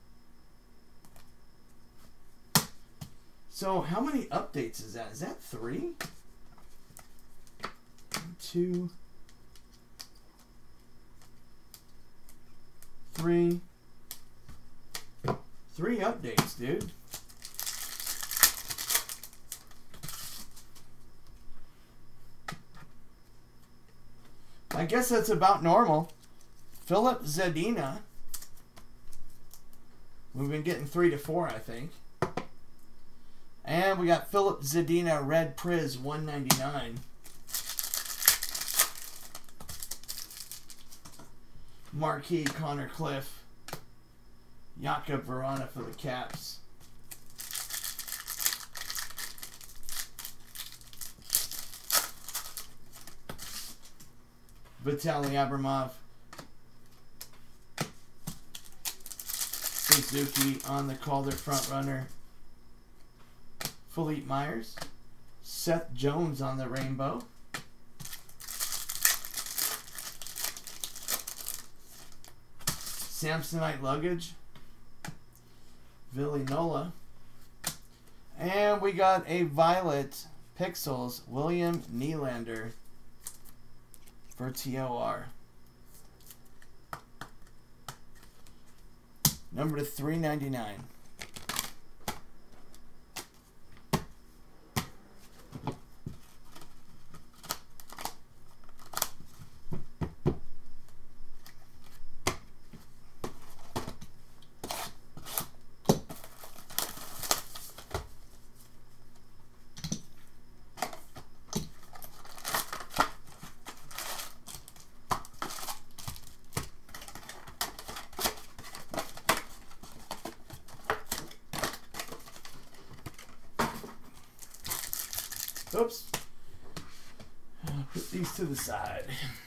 So how many updates is that? Is that three? One, two, three. Three updates, dude. I guess that's about normal. Philip Zadina. We've been getting three to four, I think. And we got Philip Zadina Red Priz one ninety-nine. Marquee Connor Cliff. Jakob Verana for the Caps. Vitaly Abramov. Suzuki on the Calder front runner. Philippe Myers. Seth Jones on the rainbow. Samsonite luggage. Villanola. And we got a violet pixels William Nylander for T O R. Number to three ninety-nine. Oops. I'll put these to the side.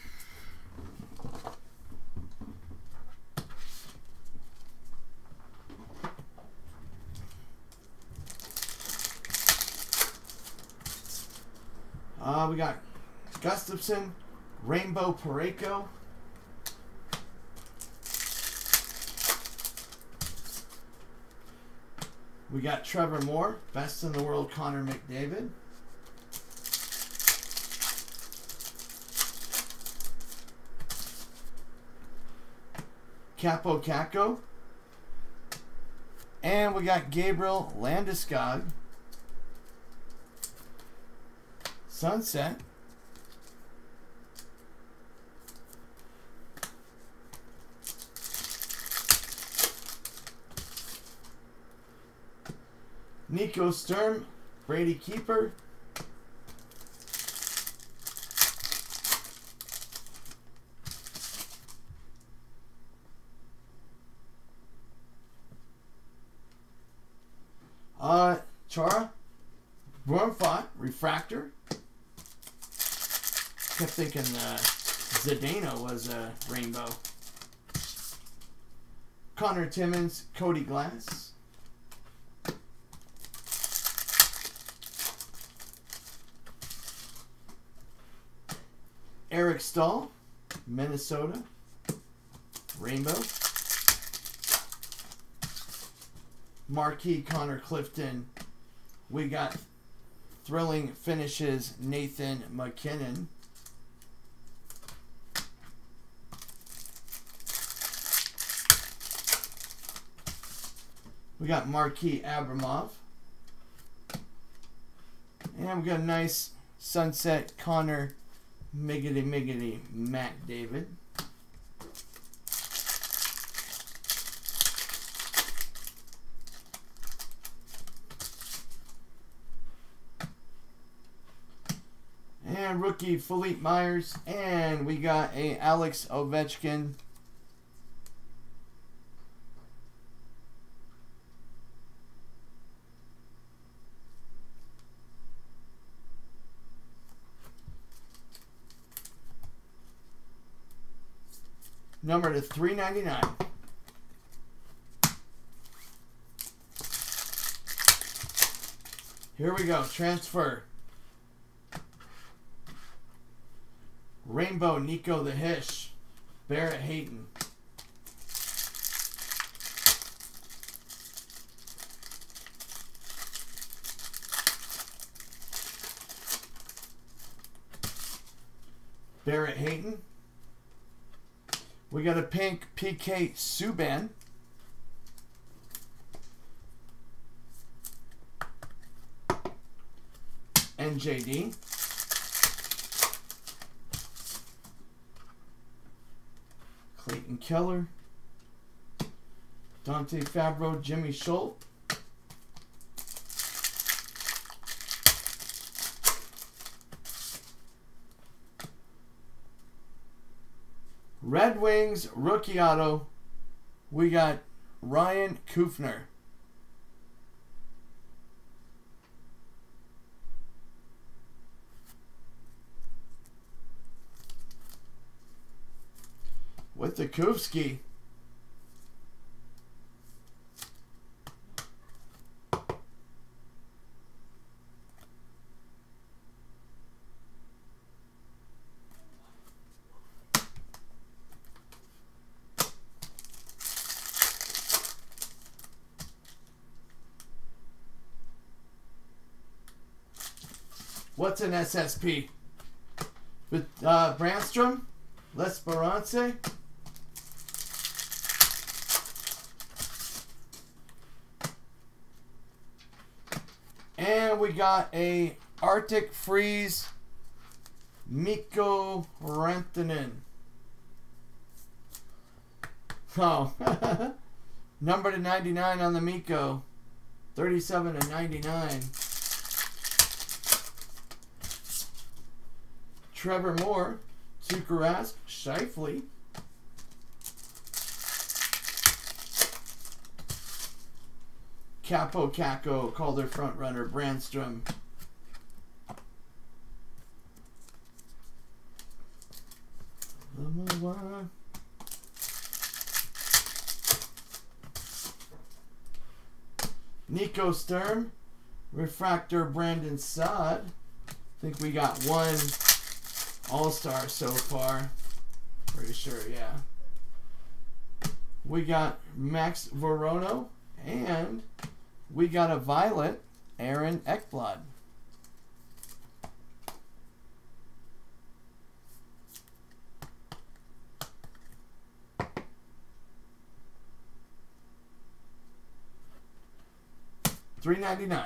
Uh, we got Gustafson, Rainbow Parayko. We got Trevor Moore, best in the world, Connor McDavid. Capo Caco. And we got Gabriel Landeskog. Sunset. Nico Sturm, Brady Keeper. Uh, Chara, Brunfot, Refractor. Kept thinking uh, Zdeno was a rainbow. Connor Timmins, Cody Glass. Eric Stahl, Minnesota, rainbow. Marquee Connor Clifton. We got Thrilling Finishes, Nathan McKinnon. We got Marquee Abramov. And we got a nice Sunset Connor Miggity Miggity McDavid. And rookie Philippe Myers. And we got a Alex Ovechkin. Number to three ninety-nine. Here we go. Transfer. Rainbow Nico the Hish. Barrett Hayton. Barrett Hayton. We got a pink P K Subban. N J D. Clayton Keller. Dante Fabro, Jimmy Schultz. Red Wings rookie auto. We got Ryan Kufner. With the Kufsky. What's an S S P? With uh, Brandstrom, L'Esperance. And we got a Arctic Freeze Mikko Rantanen. Oh, number to ninety-nine on the Mikko. thirty-seven to ninety-nine. Trevor Moore, Sukaras, Scheifele. Capo Caco, Calder front runner, Brandstrom. Nico Sturm, Refractor, Brandon Saad. I think we got one All-Star so far. Pretty sure, yeah. We got Max Vorono, and we got a Violet, Aaron Ekblad. three ninety-nine.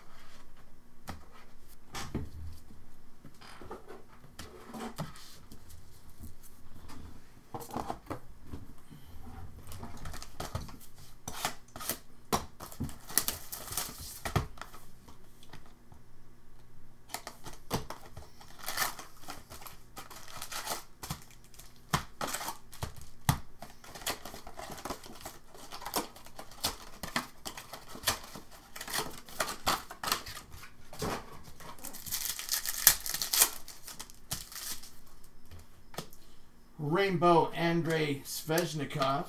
Rainbow Andrei Svechnikov.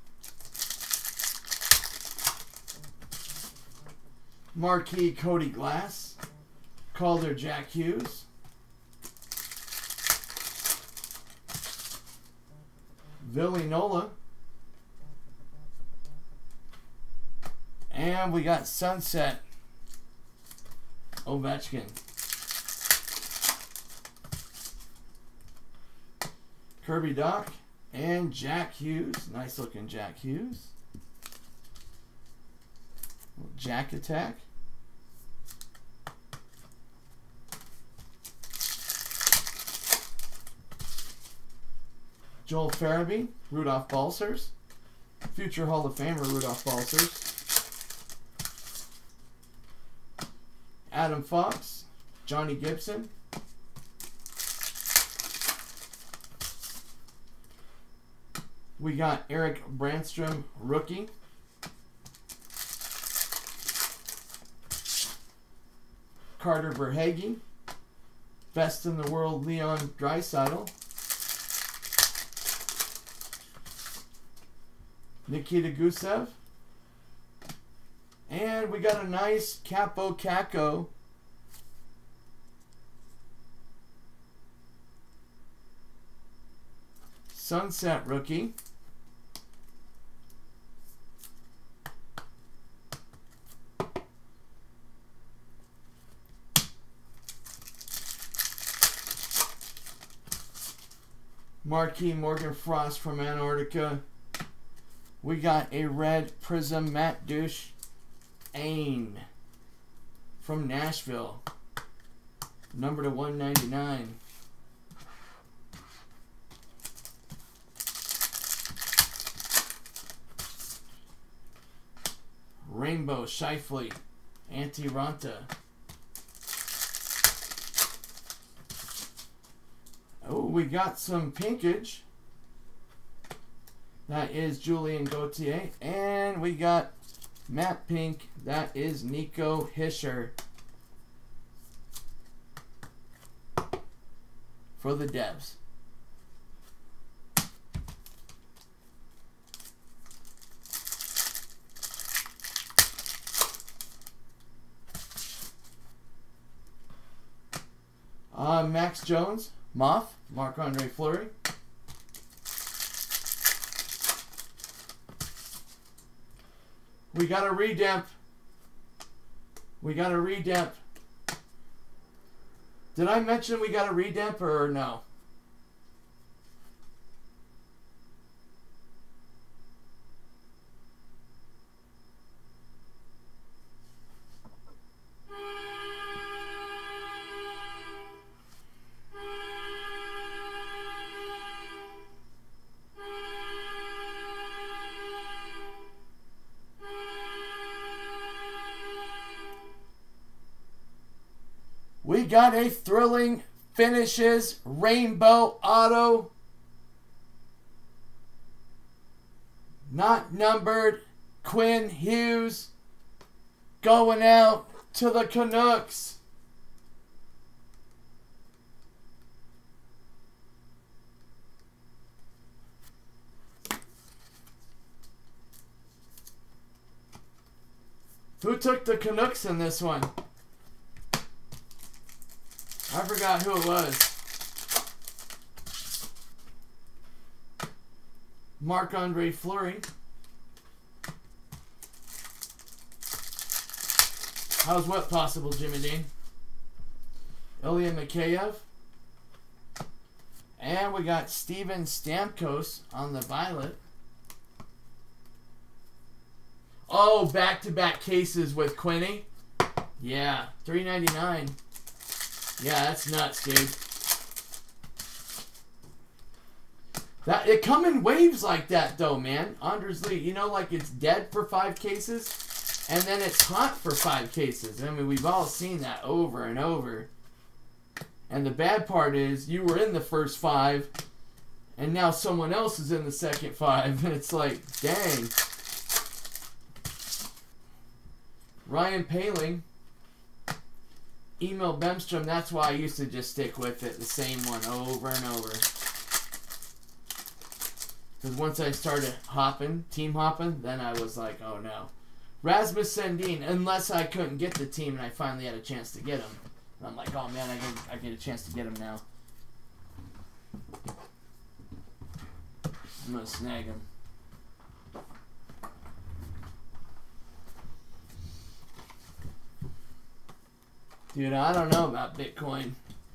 Marquee Cody Glass. Calder Jack Hughes. Villy Nola. And we got Sunset Ovechkin. Kirby Doc and Jack Hughes. Nice looking Jack Hughes. Jack Attack. Joel Farabee, Rudolph Balcers. Future Hall of Famer Rudolph Balcers. Adam Fox, Johnny Gibson. We got Eric Brandstrom, rookie. Carter Verhaeghe. Best in the world, Leon Draisaitl. Nikita Gusev. And we got a nice Capo Caco. Sunset rookie. Marquee Morgan Frost from Antarctica. We got a red Prism Matt Douche Ain from Nashville. Number to one ninety-nine. Rainbow Scheifele, Antti Ranta. Oh, we got some pinkage. That is Julian Gauthier. And we got matte pink. That is Nico Hischier for the Devs. Uh, Max Jones, Moth, Marc-Andre Fleury. We got a redemp. We got a redemp. Did I mention we got a redemp or no? We got a thrilling finishes rainbow auto. Not numbered. Quinn Hughes going out to the Canucks. Who took the Canucks in this one? I forgot who it was. Marc-Andre Fleury. How's what possible, Jimmy Dean? Ilya Mikheyev. And we got Steven Stamkos on the violet. Oh, back-to-back cases with Quinny. Yeah, three ninety-nine. Yeah, that's nuts, dude. That it come in waves like that, though, man. Anders Lee, you know, like it's dead for five cases, and then it's hot for five cases. I mean, we've all seen that over and over. And the bad part is, you were in the first five, and now someone else is in the second five, and it's like, dang. Ryan Poehling. Emil Bemstrom, that's why I used to just stick with it, the same one over and over. Because once I started hopping, team hopping, then I was like, oh no. Rasmus Sandin, unless I couldn't get the team and I finally had a chance to get him. And I'm like, oh man, I get, I get a chance to get him now. I'm going to snag him. Dude, I don't know about Bitcoin.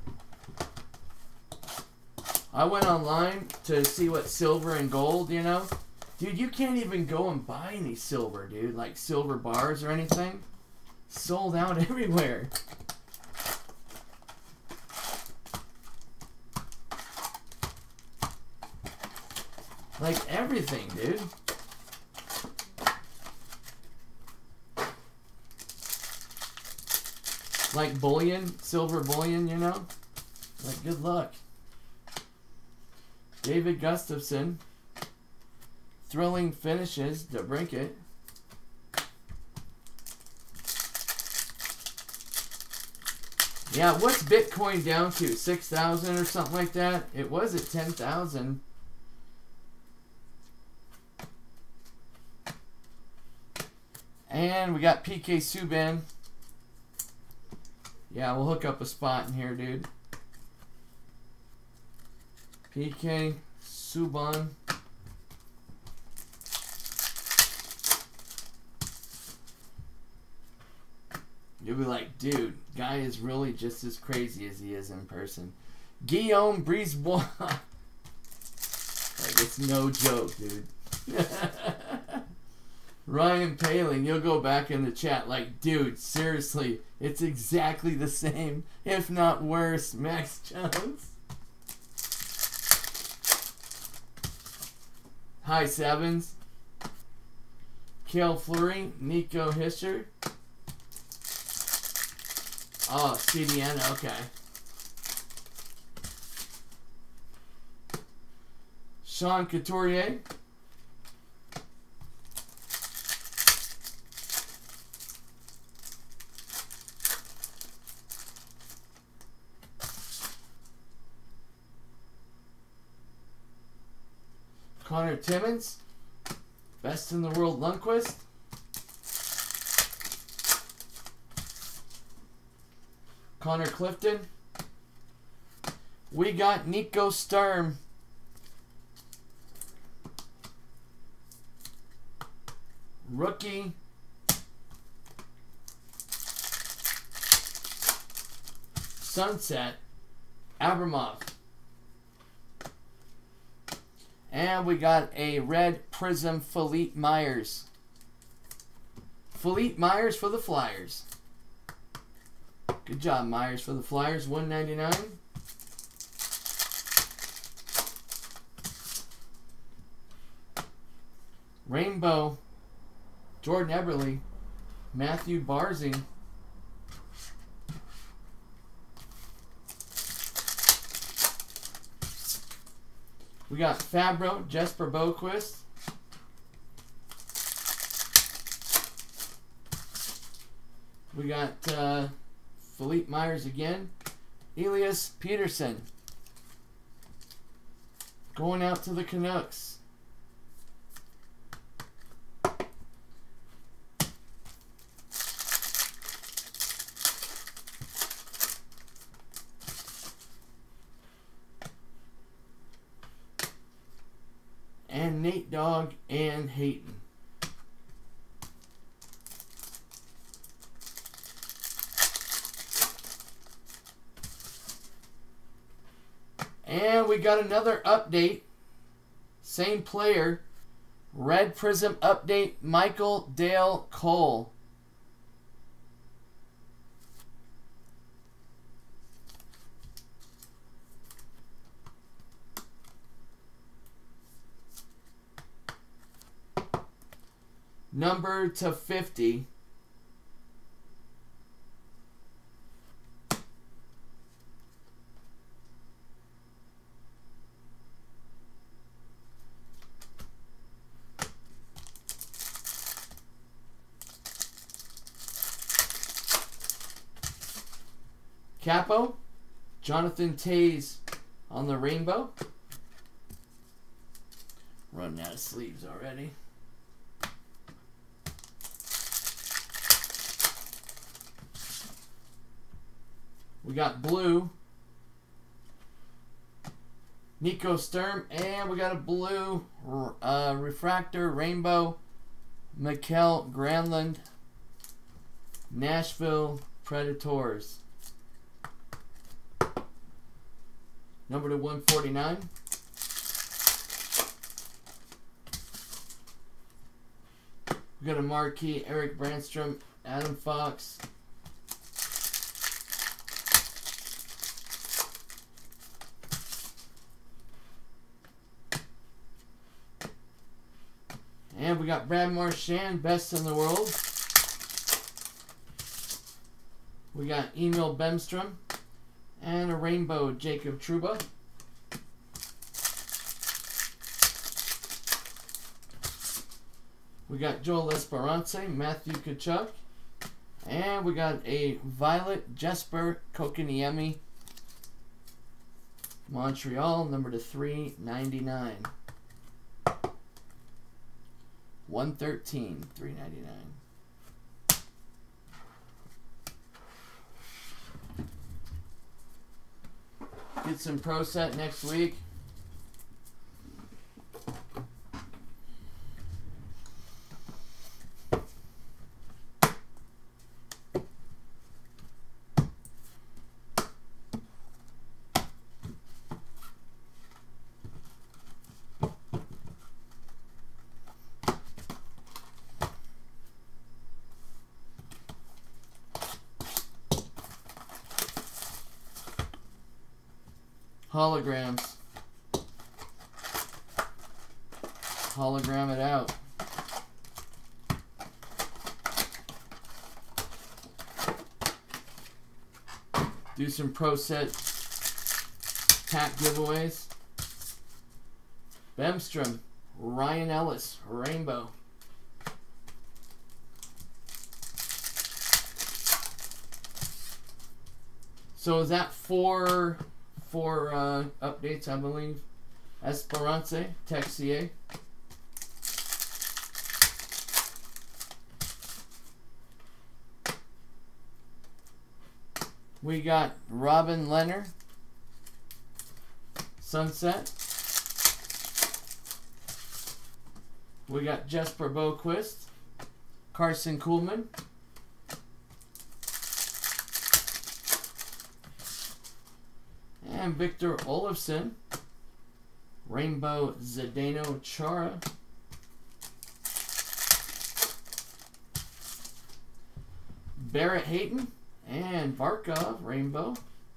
I went online to see what silver and gold, you know. Dude, you can't even go and buy any silver, dude. Like silver bars or anything. Sold out everywhere. Like everything, dude. Like bullion, silver bullion, you know? Like, good luck. David Gustafson. Thrilling finishes to Brinket. Yeah, what's Bitcoin down to? six thousand or something like that? It was at ten thousand. And we got P K Subban. Yeah, we'll hook up a spot in here, dude. P K Subban. You'll be like, dude, guy is really just as crazy as he is in person. Guillaume Brisebois. Like, it's no joke, dude. Ryan Poehling, you'll go back in the chat like, dude, seriously, it's exactly the same, if not worse. Max Jones. Hi, Sevens. Cale Fleury, Nico Hischier. Oh, C D N, okay. Sean Couturier. Connor Timmins, best in the world Lundqvist. Connor Clifton. We got Nico Sturm. Rookie. Sunset, Abramov. And we got a red prism Philippe Myers. Philippe Myers for the Flyers. Good job, Myers for the Flyers. one ninety-nine. Rainbow, Jordan Eberle, Matthew Barzing. We got Fabro, Jesper Boquist. We got uh, Philippe Myers again. Elias Peterson. Going out to the Canucks. And Nate Dogg and Hayton. And we got another update. Same player. Red Prism update, Michael Dale Cole. Number to fifty. Capo, Jonathan Taze on the rainbow. Running out of sleeves already. We got blue, Nico Sturm, and we got a blue uh, refractor rainbow, Mikael Granlund, Nashville Predators. Number to one forty-nine. We got a marquee, Eric Brandstrom, Adam Fox. And we got Brad Marchand, best in the world. We got Emil Bemstrom. And a rainbow, Jacob Trouba. We got Joel Esperance, Matthew Tkachuk. And we got a violet, Jesper Kotkaniemi. Montreal, number to three ninety-nine. one thirteen, three ninety-nine. Get some Pro Set next week. Holograms. Hologram it out. Do some Pro Set pack giveaways. Bemstrom, Ryan Ellis, rainbow. So is that four, four uh, updates, I believe? Esperance, Texier. We got Robin Leonard, Sunset. We got Jesper Boquist, Carson Kuhlman. And Victor Olofsson. Rainbow Zdeno Chara. Barrett Hayton and Barkov, Rainbow.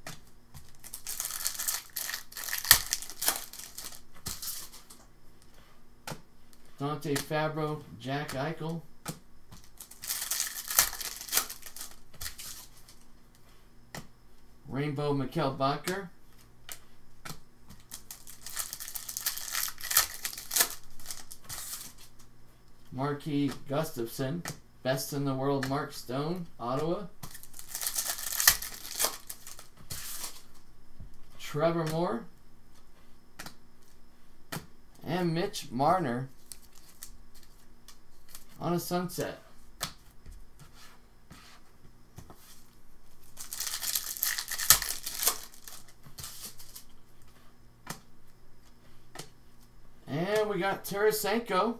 Dante Fabro, Jack Eichel. Rainbow Mikkel Bakker. Marquis Gustafson. Best in the world, Mark Stone, Ottawa. Trevor Moore. And Mitch Marner on a sunset. And we got Tarasenko.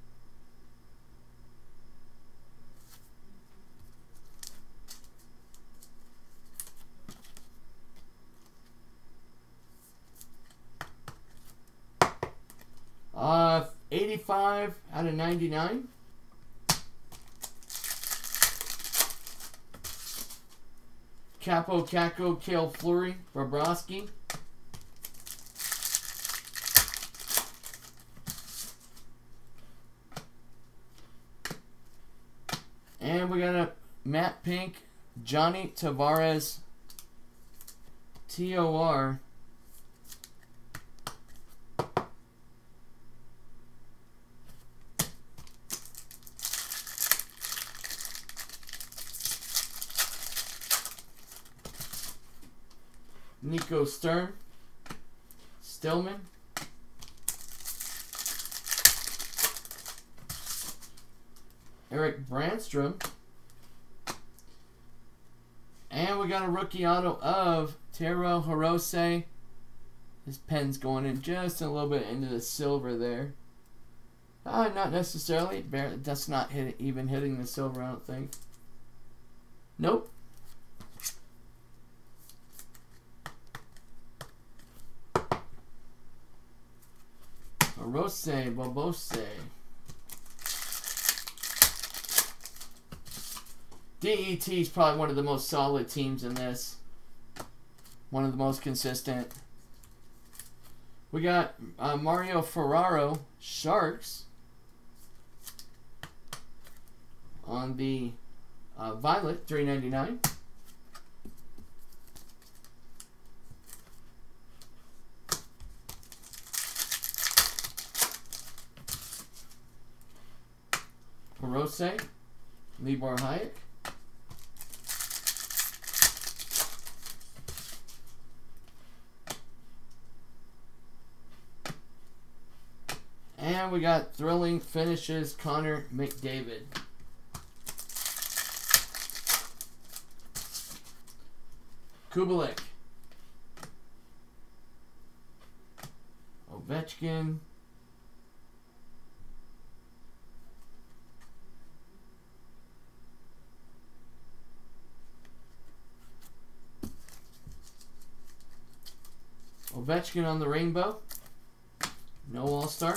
Uh, eighty-five out of ninety-nine. Capo Caco, Kale Fleury, Bobrovsky. And we got a Matt Pink, Johnny Tavares, T O R. Nico Stern, Stillman, Eric Brandstrom, and we got a rookie auto of Taro Hirose. His pen's going in just a little bit into the silver there. Uh, not necessarily. Barely, that's not hit, even hitting the silver, I don't think. Nope. Rose, Bobose. D E T is probably one of the most solid teams in this. One of the most consistent. We got uh, Mario Ferraro, Sharks. On the uh, Violet, three ninety-nine. Rose, Libor Hayek. And we got thrilling finishes, Connor McDavid. Kubalik. Ovechkin. Ovechkin on the rainbow. No All-Star.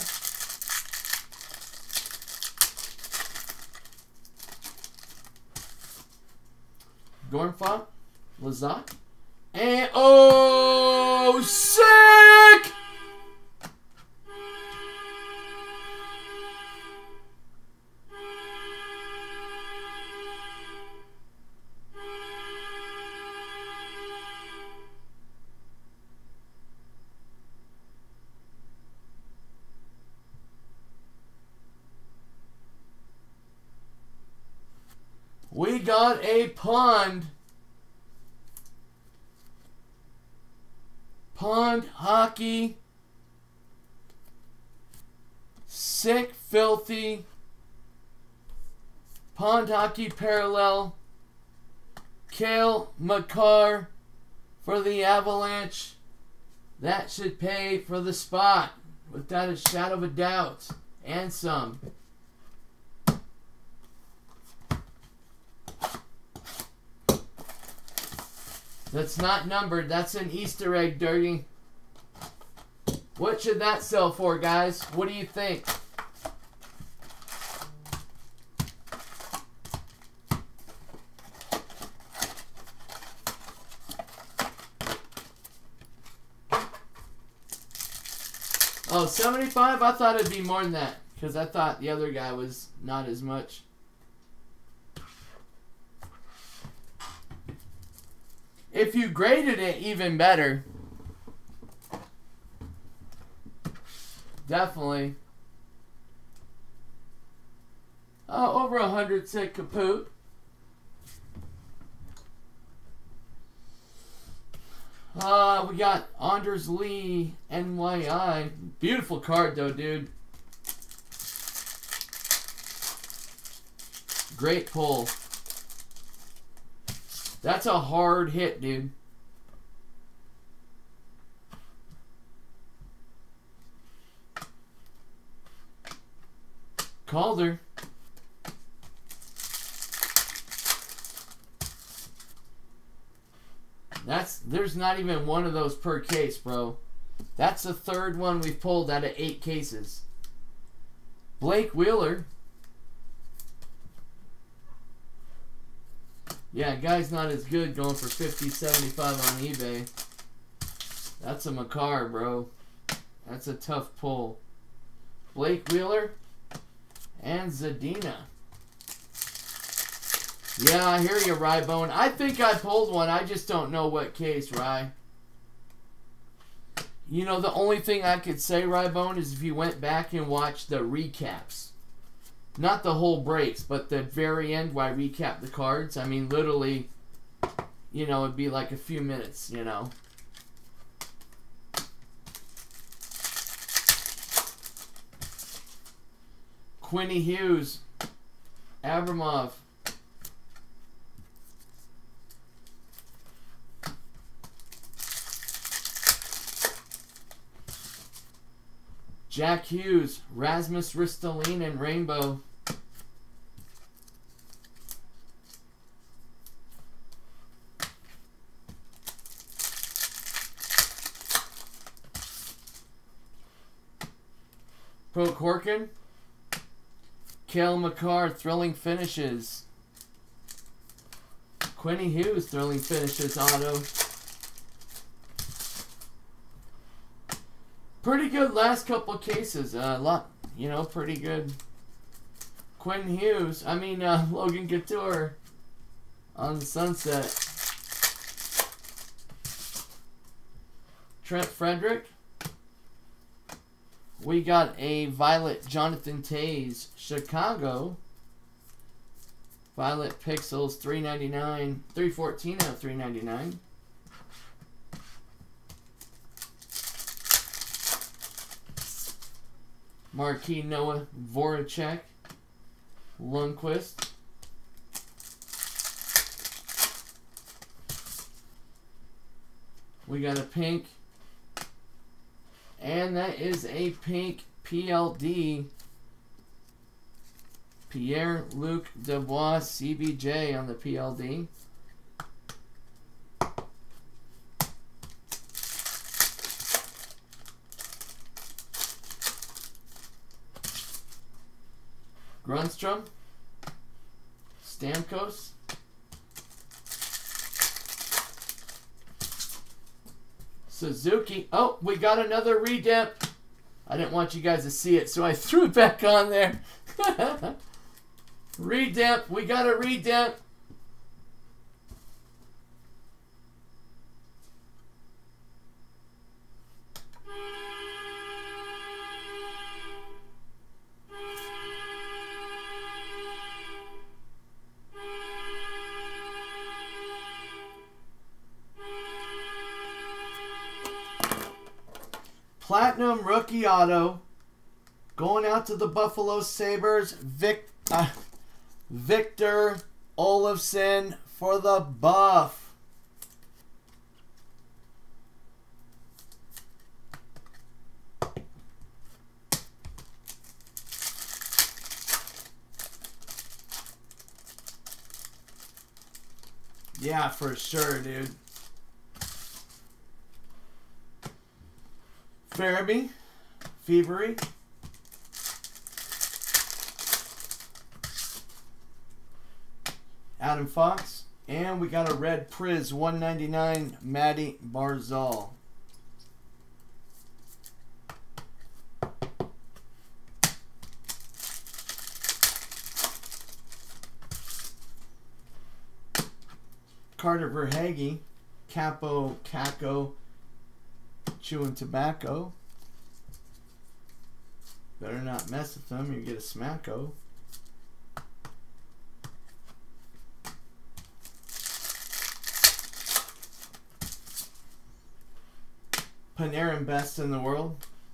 Gornfont, Lazat, and oh, sick! We got a pond. Pond hockey. Sick, filthy. Pond hockey parallel. Cale Makar for the Avalanche. That should pay for the spot, without a shadow of a doubt. And some. That's not numbered. That's an Easter egg, Dirty. What should that sell for, guys? What do you think? Oh, seventy-five? I thought it'd be more than that. Because I thought the other guy was not as much. If you graded it, even better. Definitely. Oh, over a hundred said kaput. Uh, we got Anders Lee, N Y I. Beautiful card, though, dude. Great pull. That's a hard hit, dude. Calder. That's, there's not even one of those per case, bro. That's the third one we've pulled out of eight cases. Blake Wheeler. Yeah, guy's not as good going for fifty, seventy-five on eBay. That's a Makar, bro. That's a tough pull. Blake Wheeler and Zadina. Yeah, I hear you, Rybone. I think I pulled one. I just don't know what case, Ry. You know, the only thing I could say, Rybone, is if you went back and watched the recaps. Not the whole breaks, but the very end where I recap the cards. I mean, literally, you know, it'd be like a few minutes, you know. Quinny Hughes. Abramov. Jack Hughes, Rasmus Ristolin, and Rainbow. Pro Corkin. Cale Makar, thrilling finishes. Quinny Hughes, thrilling finishes, auto. Pretty good last couple cases. A uh, lot, you know, pretty good. Quinn Hughes, I mean, uh, Logan Couture on the sunset. Trent Frederick. We got a Violet Jonathan Tays, Chicago. Violet Pixels, three ninety-nine, three fourteen out of three ninety-nine. Marquis Noah Voracek, Lundqvist. We got a pink, and that is a pink P L D. Pierre-Luc Dubois, C B J on the P L D. Grunstrom, Stamkos, Suzuki. Oh, we got another redemp. I didn't want you guys to see it, so I threw it back on there. Redemp. We got a redemp. Platinum rookie auto going out to the Buffalo Sabres. Vic, uh, Victor Olofsson for the Buff. Yeah, for sure, dude. Farabee, Fevery, Adam Fox, and we got a red Priz one ninety-nine Matty Barzal. Carter Verhaeghe, Capo Caco, Chewing Tobacco. Better not mess with them, you get a smacko. Panarin best in the world.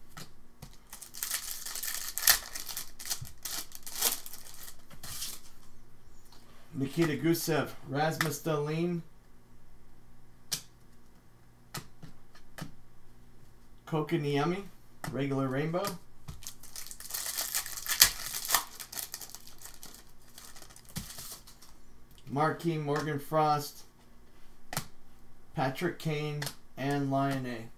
Nikita Gusev, Rasmus Dahlin, Kotkaniemi, regular rainbow. Marquis Morgan Frost, Patrick Kane, and Lion A.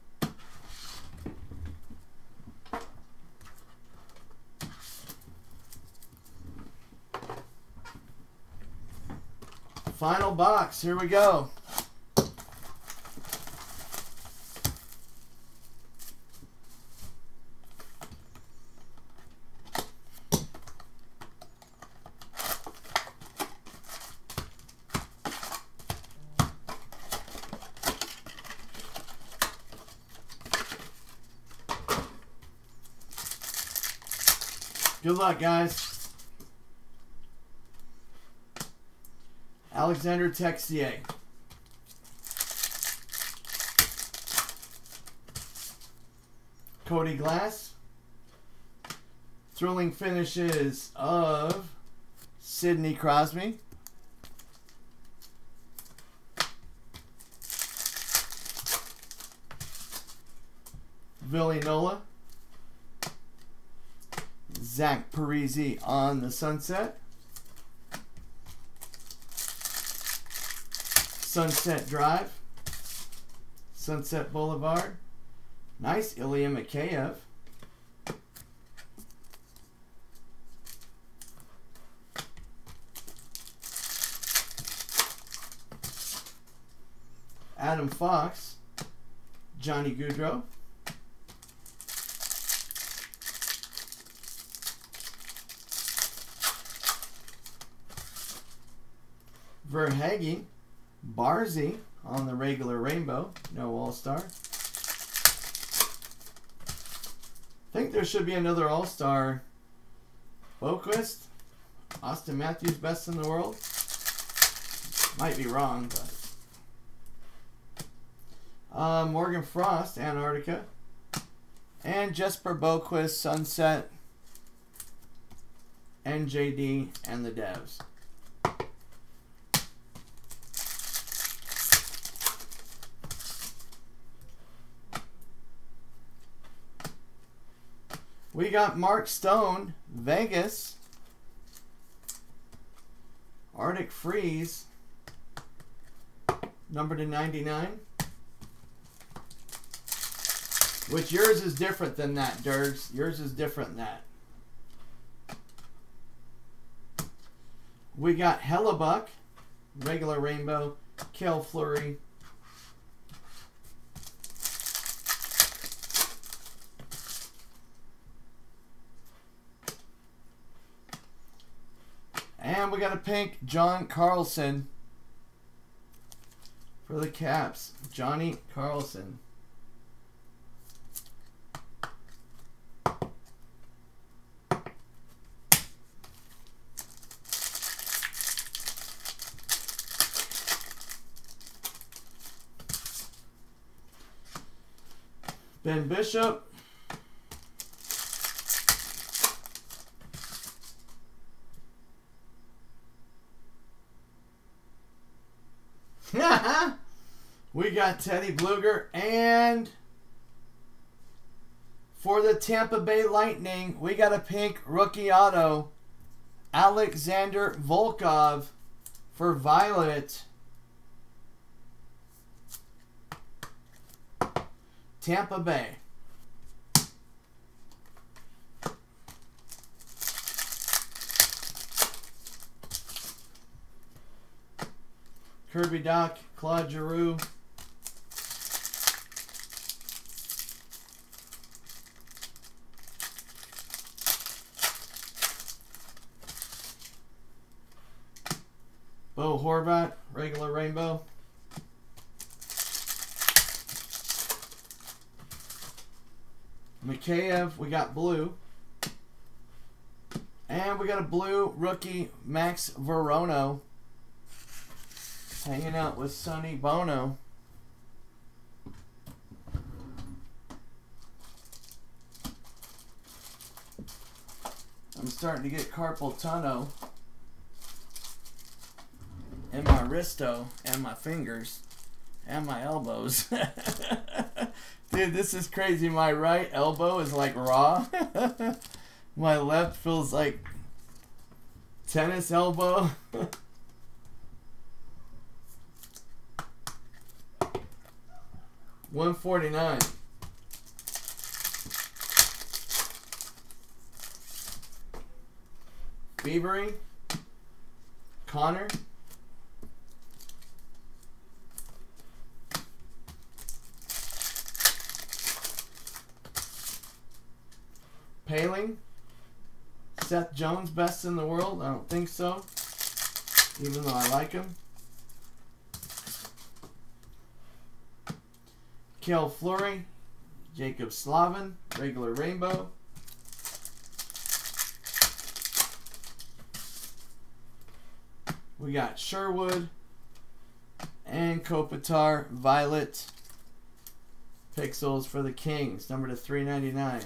Final box, here we go. Good luck, guys. Alexander Texier. Cody Glass. Thrilling finishes of Sidney Crosby. Villy Nola. Zach Parise on the Sunset. Sunset Drive. Sunset Boulevard. Nice Ilya Mikheyev. Adam Fox. Johnny Gaudreau. Verhaeghe, Barzy on the regular rainbow, no All-Star. I think there should be another All-Star. Boquist, Austin Matthews, best in the world. Might be wrong, but uh, Morgan Frost, Antarctica, and Jesper Boquist, Sunset, N J D, and the Devs. We got Mark Stone, Vegas, Arctic Freeze, number to ninety-nine. Which yours is different than that, Dirks. Yours is different than that. We got Hellebuck, regular rainbow, Kel Fleury, and we got a pink John Carlson for the Caps. Johnny Carlson. Ben Bishop. We got Teddy Bluger, and for the Tampa Bay Lightning, we got a pink rookie auto, Alexander Volkov for Violet. Tampa Bay. Kirby Doc, Claude Giroux. Bo Horvat, regular rainbow. Mikheyev, we got blue. And we got a blue rookie, Max Verono, hanging out with Sonny Bono. I'm starting to get carpal tunnel in my wristo and my fingers and my elbows. Dude, this is crazy. My right elbow is like raw. My left feels like tennis elbow. one forty-nine. Beavery. Connor. Paling. Seth Jones, best in the world? I don't think so, even though I like him. Kel Fleury, Jacob Slavin, regular rainbow. We got Sherwood and Kopitar, Violet. Pixels for the Kings, number to three ninety-nine.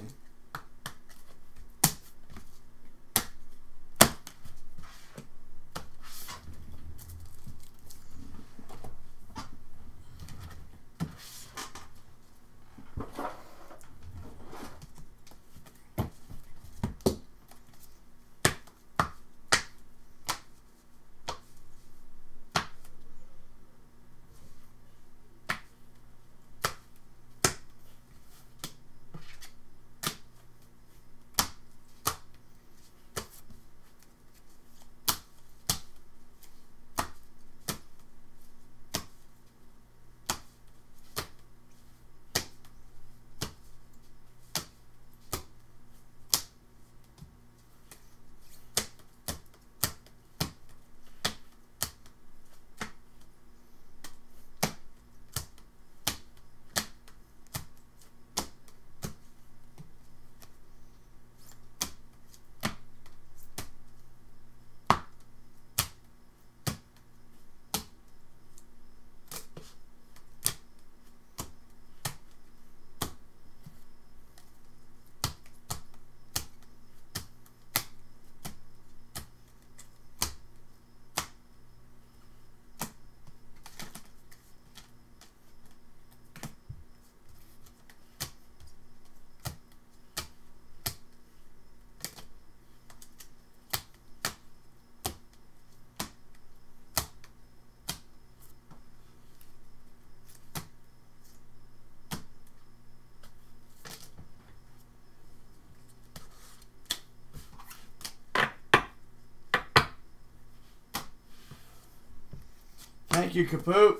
Thank you, Kapoot.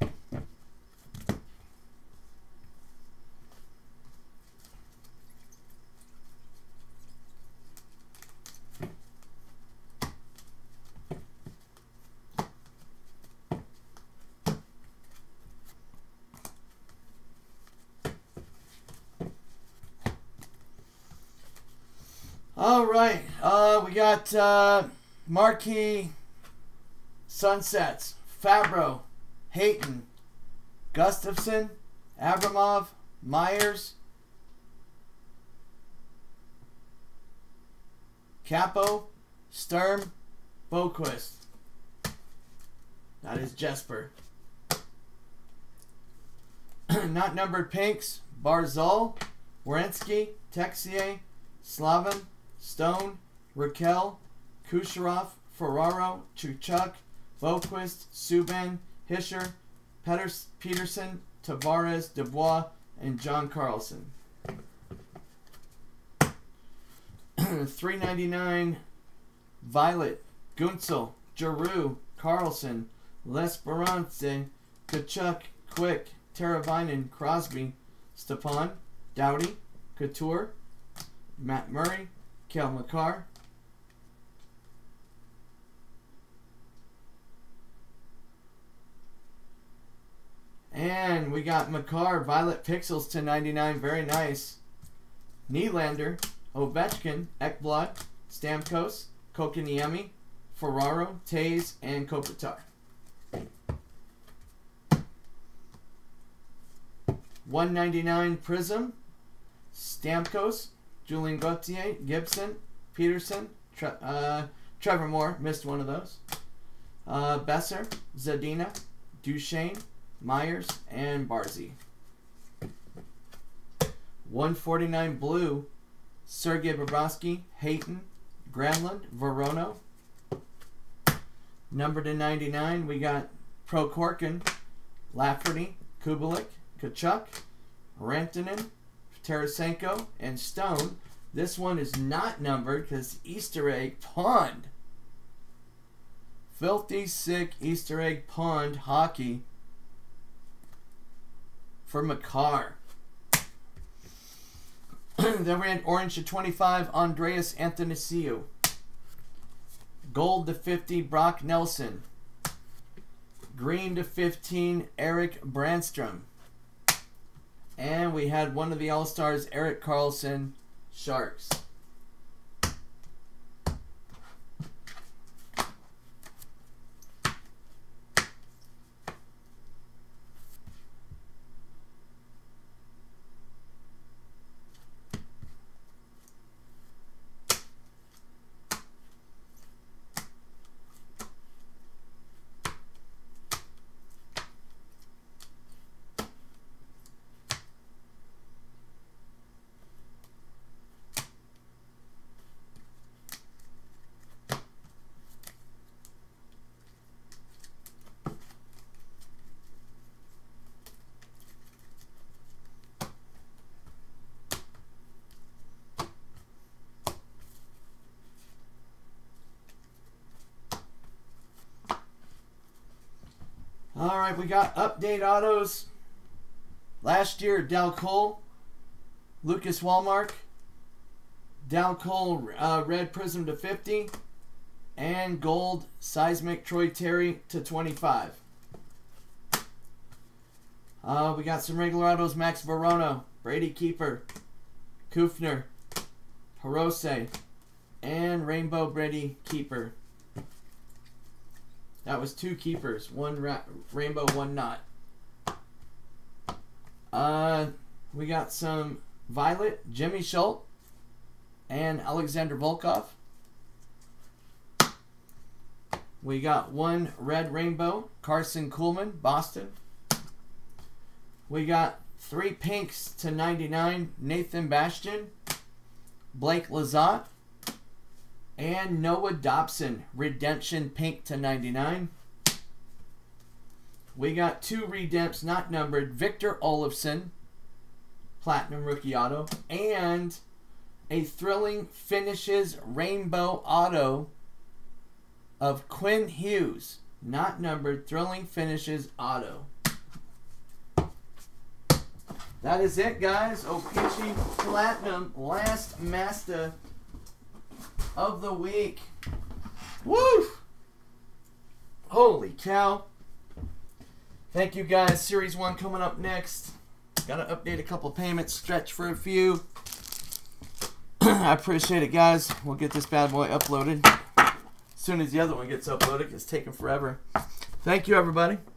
All right, uh, we got uh, Marquee Sunsets. Fabro, Hayton, Gustafson, Abramov, Myers, Capo, Sturm, Boquist. That is Jesper. Not numbered pinks, Barzal, Wierenski, Texier, Slavin, Stone, Raquel, Kucherov, Ferraro, Chuchuk, Boquist, Subban, Hischer, Peters, Peterson, Tavares, Dubois, and John Carlson. three ninety-nine, Violet, Gunsel, Giroux, Carlson, L'Esperance, Kachuk, Quick, Teravainen, Crosby, Stepan, Doughty, Couture, Matt Murray, Cale Makar, and we got Makar, Violet Pixels to ninety-nine, very nice. Nylander, Ovechkin, Ekblad, Stamkos, Kokoniemi, Ferraro, Tays, and Kopitar. one ninety-nine Prism, Stamkos, Julien Gauthier, Gibson, Peterson, Tre uh, Trevor Moore, missed one of those. Uh, Besser, Zadina, Duchesne, Myers, and Barzy. one forty-nine Blue, Sergei Bobrovsky, Hayton, Granlund, Verono. Number to ninety-nine, we got Prokhorkin, Lafferty, Kubelik, Kachuk, Rantanen, Tarasenko, and Stone. This one is not numbered because Easter Egg Pond. Filthy Sick Easter Egg Pond Hockey for Makar. Then we had orange to twenty-five, Andreas Athanasiou. Gold to fifty, Brock Nelson. Green to fifteen, Eric Brandstrom. And we had one of the All-Stars, Erik Karlsson, Sharks. All right, we got update autos. Last year, Dal Cole, Lucas Wallmark, Dal Cole uh, red prism to fifty, and gold seismic Troy Terry to twenty-five. Uh, we got some regular autos, Max Verono, Brady Keeper, Kufner, Hirose, and Rainbow Brady Keeper. That was two keepers, one ra rainbow, one not. Uh, we got some violet, Jimmy Schultz, and Alexander Volkov. We got one red rainbow, Carson Kuhlman, Boston. We got three pinks to ninety-nine, Nathan Bastian, Blake Lizotte, and Noah Dobson, redemption pink to ninety-nine. We got two redempts not numbered, Victor Olofsson, platinum rookie auto, and a thrilling finishes rainbow auto of Quinn Hughes, not numbered, thrilling finishes auto. That is it, guys. O-Pee-Chee Platinum, last Mazda of the week. Woo! Holy cow. Thank you, guys. Series one coming up next. Got to update a couple payments, stretch for a few. I appreciate it, guys. We'll get this bad boy uploaded as soon as the other one gets uploaded. It's taking forever. Thank you, everybody.